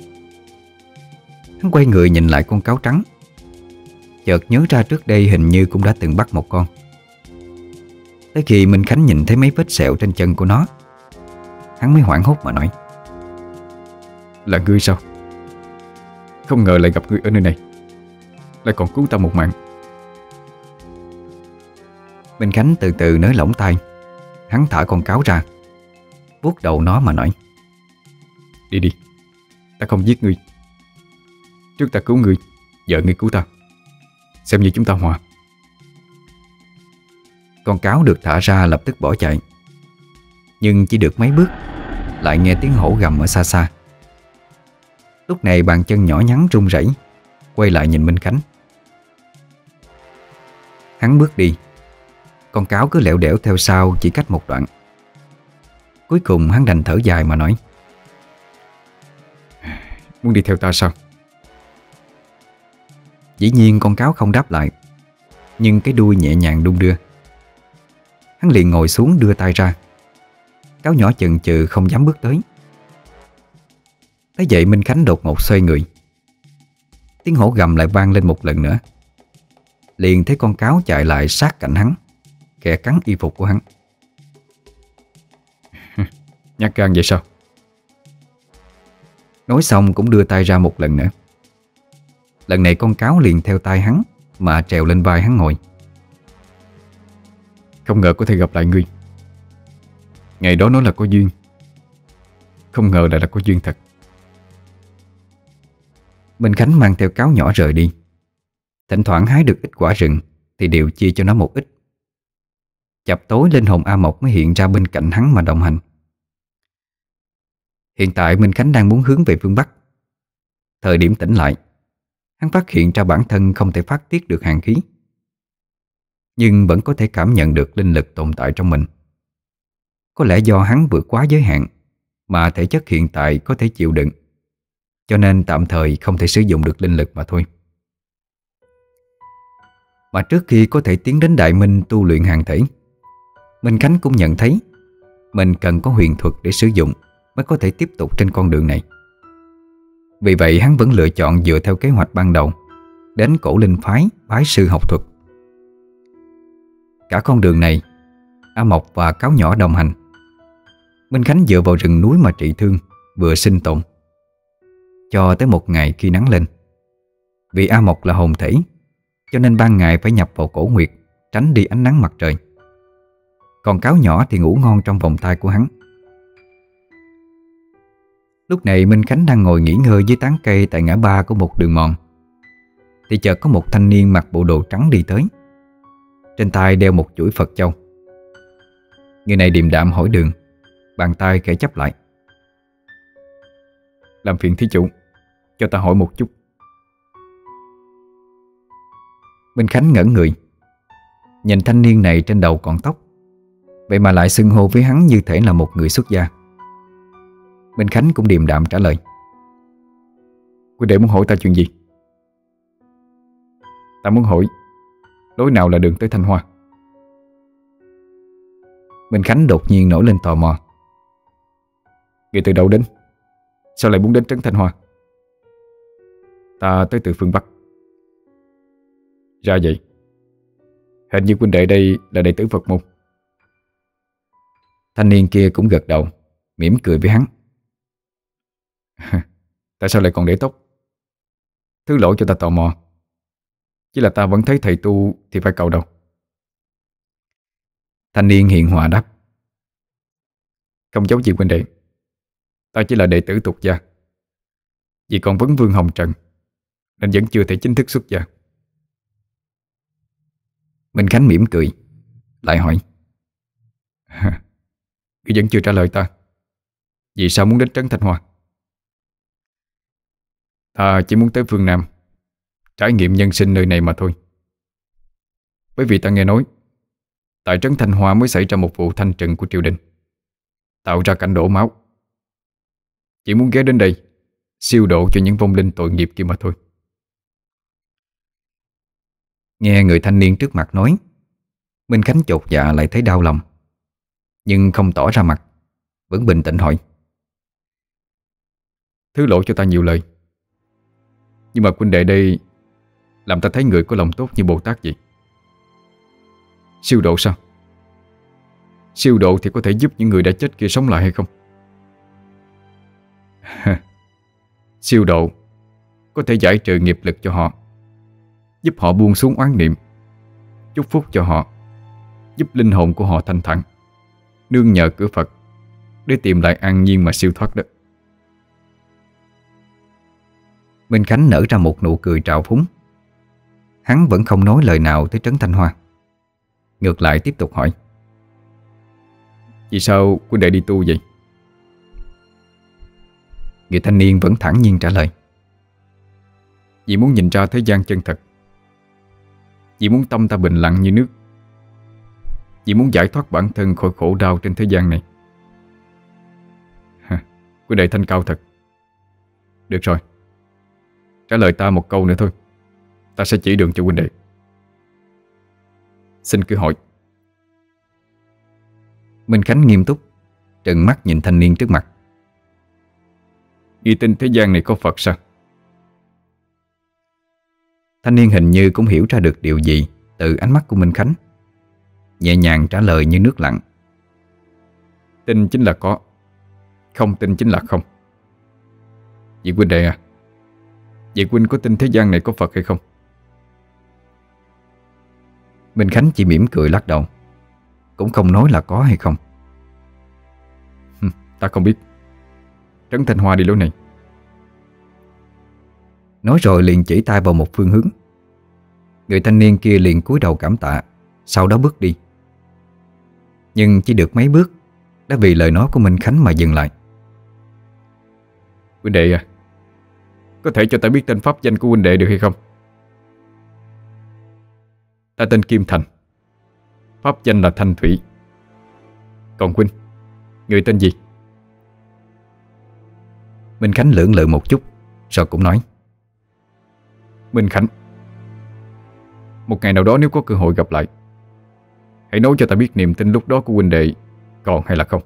Hắn quay người nhìn lại con cáo trắng, chợt nhớ ra trước đây hình như cũng đã từng bắt một con. Tới khi Minh Khánh nhìn thấy mấy vết sẹo trên chân của nó, hắn mới hoảng hốt mà nói: Là ngươi sao? Không ngờ lại gặp ngươi ở nơi này, lại còn cứu ta một mạng. Minh Khánh từ từ nới lỏng tay. Hắn thả con cáo ra, vuốt đầu nó mà nói: Đi đi, ta không giết ngươi. Trước ta cứu ngươi, vợ ngươi cứu ta, xem như chúng ta hòa. Con cáo được thả ra lập tức bỏ chạy. Nhưng chỉ được mấy bước, lại nghe tiếng hổ gầm ở xa xa. Lúc này bàn chân nhỏ nhắn run rẩy, quay lại nhìn Minh Khánh. Hắn bước đi, con cáo cứ lẻo đẻo theo sau chỉ cách một đoạn. Cuối cùng hắn đành thở dài mà nói: Muốn đi theo ta sao? Dĩ nhiên con cáo không đáp lại, nhưng cái đuôi nhẹ nhàng đung đưa. Hắn liền ngồi xuống đưa tay ra. Cáo nhỏ chần chừ không dám bước tới. Thế vậy Minh Khánh đột ngột xoay người. Tiếng hổ gầm lại vang lên một lần nữa. Liền thấy con cáo chạy lại sát cạnh hắn, khẽ cắn y phục của hắn. Nhát gan vậy sao? Nói xong cũng đưa tay ra một lần nữa. Lần này con cáo liền theo tay hắn mà trèo lên vai hắn ngồi. Không ngờ có thể gặp lại ngươi. Ngày đó nói là có duyên, không ngờ lại là có duyên thật. Minh Khánh mang theo cáo nhỏ rời đi. Thỉnh thoảng hái được ít quả rừng thì đều chia cho nó một ít. Chập tối linh hồn A Mộc mới hiện ra bên cạnh hắn mà đồng hành. Hiện tại Minh Khánh đang muốn hướng về phương Bắc. Thời điểm tỉnh lại, hắn phát hiện ra bản thân không thể phát tiết được hàn khí, nhưng vẫn có thể cảm nhận được linh lực tồn tại trong mình. Có lẽ do hắn vượt quá giới hạn mà thể chất hiện tại có thể chịu đựng, cho nên tạm thời không thể sử dụng được linh lực mà thôi. Mà trước khi có thể tiến đến Đại Minh tu luyện hàn thể, Minh Khánh cũng nhận thấy mình cần có huyền thuật để sử dụng mới có thể tiếp tục trên con đường này. Vì vậy hắn vẫn lựa chọn dựa theo kế hoạch ban đầu đến Cổ Linh phái bái sư học thuật. Cả con đường này, A Mộc và Cáo Nhỏ đồng hành. Minh Khánh dựa vào rừng núi mà trị thương, vừa sinh tồn. Cho tới một ngày khi nắng lên, vì A Mộc là hồn thể, cho nên ban ngày phải nhập vào cổ nguyệt, tránh đi ánh nắng mặt trời. Còn Cáo Nhỏ thì ngủ ngon trong vòng tay của hắn. Lúc này Minh Khánh đang ngồi nghỉ ngơi dưới tán cây tại ngã ba của một đường mòn, thì chợt có một thanh niên mặc bộ đồ trắng đi tới. Trên tay đeo một chuỗi Phật châu. Người này điềm đạm hỏi đường, bàn tay khẽ chắp lại. Làm phiền thí chủ, cho ta hỏi một chút. Minh Khánh ngẩn người, nhìn thanh niên này trên đầu còn tóc, vậy mà lại xưng hô với hắn như thể là một người xuất gia. Minh Khánh cũng điềm đạm trả lời. Quý đệ muốn hỏi ta chuyện gì? Ta muốn hỏi lối nào là đường tới Thanh Hoa. Minh Khánh đột nhiên nổi lên tò mò. Người từ đâu đến? Sao lại muốn đến trấn Thanh Hoa? Ta tới từ phương Bắc. Ra vậy. Hình như huynh đệ đây là đệ tử Phật môn. Thanh niên kia cũng gật đầu, mỉm cười với hắn. Tại sao lại còn để tóc? Thứ lỗi cho ta tò mò. Chỉ là ta vẫn thấy thầy tu thì phải cầu đâu. Thanh niên hiền hòa đáp. Không giấu gì huynh đệ, ta chỉ là đệ tử tục gia. Vì còn vấn vương hồng trần nên vẫn chưa thể chính thức xuất gia. Minh Khánh mỉm cười, lại hỏi. Ngươi vẫn chưa trả lời ta. Vì sao muốn đến trấn Thanh Hoa? Ta chỉ muốn tới phương Nam, trải nghiệm nhân sinh nơi này mà thôi. Bởi vì ta nghe nói tại trấn Thanh Hoa mới xảy ra một vụ thanh trừng của triều đình, tạo ra cảnh đổ máu. Chỉ muốn ghé đến đây siêu độ cho những vong linh tội nghiệp kia mà thôi. Nghe người thanh niên trước mặt nói, Minh Khánh chột dạ lại thấy đau lòng, nhưng không tỏ ra mặt, vẫn bình tĩnh hỏi. Thứ lỗi cho ta nhiều lời, nhưng mà huynh đệ đây làm ta thấy người có lòng tốt như Bồ Tát vậy. Siêu độ sao? Siêu độ thì có thể giúp những người đã chết kia sống lại hay không? Siêu độ có thể giải trừ nghiệp lực cho họ, giúp họ buông xuống oán niệm, chúc phúc cho họ, giúp linh hồn của họ thanh thản, nương nhờ cửa Phật để tìm lại an nhiên mà siêu thoát đó. Minh Khánh nở ra một nụ cười trào phúng. Hắn vẫn không nói lời nào tới trấn Thanh Hoa, ngược lại tiếp tục hỏi. Vì sao huynh đệ đi tu vậy? Người thanh niên vẫn thản nhiên trả lời. Vì muốn nhìn ra thế gian chân thật, vì muốn tâm ta bình lặng như nước, vì muốn giải thoát bản thân khỏi khổ đau trên thế gian này. Huynh đệ thanh cao thật. Được rồi, trả lời ta một câu nữa thôi, ta sẽ chỉ đường cho huynh đệ. Xin cứ hỏi. Minh Khánh nghiêm túc trừng mắt nhìn thanh niên trước mặt. Nghi tin thế gian này có Phật sao? Thanh niên hình như cũng hiểu ra được điều gì từ ánh mắt của Minh Khánh, nhẹ nhàng trả lời như nước lặng. Tin chính là có, không tin chính là không. Vậy huynh đệ à, vậy huynh có tin thế gian này có Phật hay không? Minh Khánh chỉ mỉm cười lắc đầu, cũng không nói là có hay không. Ta không biết. Trấn Thanh Hoa đi lối này. Nói rồi liền chỉ tay vào một phương hướng. Người thanh niên kia liền cúi đầu cảm tạ, sau đó bước đi. Nhưng chỉ được mấy bước đã vì lời nói của Minh Khánh mà dừng lại. Huynh đệ à, có thể cho ta biết tên pháp danh của huynh đệ được hay không? Ta tên Kim Thành, pháp danh là Thanh Thủy. Còn huynh, người tên gì? Minh Khánh lưỡng lự một chút, rồi cũng nói: Minh Khánh. Một ngày nào đó nếu có cơ hội gặp lại, hãy nói cho ta biết niềm tin lúc đó của huynh đệ còn hay là không.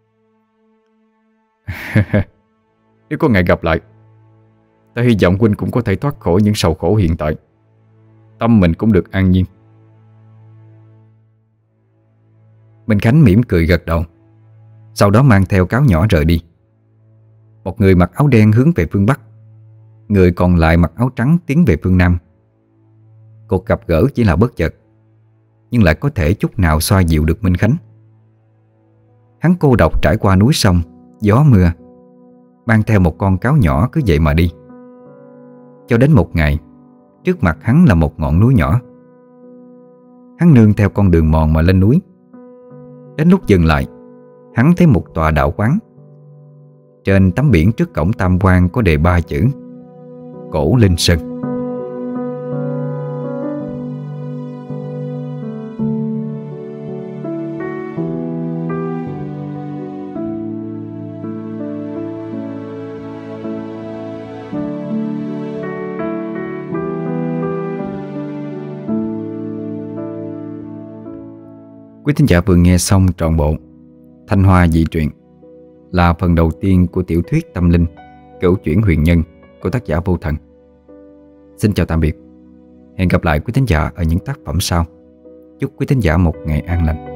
Nếu có ngày gặp lại, ta hy vọng huynh cũng có thể thoát khỏi những sầu khổ hiện tại, tâm mình cũng được an nhiên. Minh Khánh mỉm cười gật đầu, sau đó mang theo cáo nhỏ rời đi. Một người mặc áo đen hướng về phương Bắc, người còn lại mặc áo trắng tiến về phương Nam. Cuộc gặp gỡ chỉ là bất chợt, nhưng lại có thể chút nào xoa dịu được Minh Khánh. Hắn cô độc trải qua núi sông, gió mưa, mang theo một con cáo nhỏ cứ vậy mà đi. Cho đến một ngày, trước mặt hắn là một ngọn núi nhỏ. Hắn nương theo con đường mòn mà lên núi. Đến lúc dừng lại, hắn thấy một tòa đạo quán. Trên tấm biển trước cổng tam quan có đề ba chữ: Cổ Linh Sơn. Quý thính giả vừa nghe xong trọn bộ Thanh Hoa Dị Truyện, là phần đầu tiên của tiểu thuyết tâm linh Cửu Chuyển Huyền Nhân của tác giả Vô Thần. Xin chào tạm biệt. Hẹn gặp lại quý thính giả ở những tác phẩm sau. Chúc quý thính giả một ngày an lành.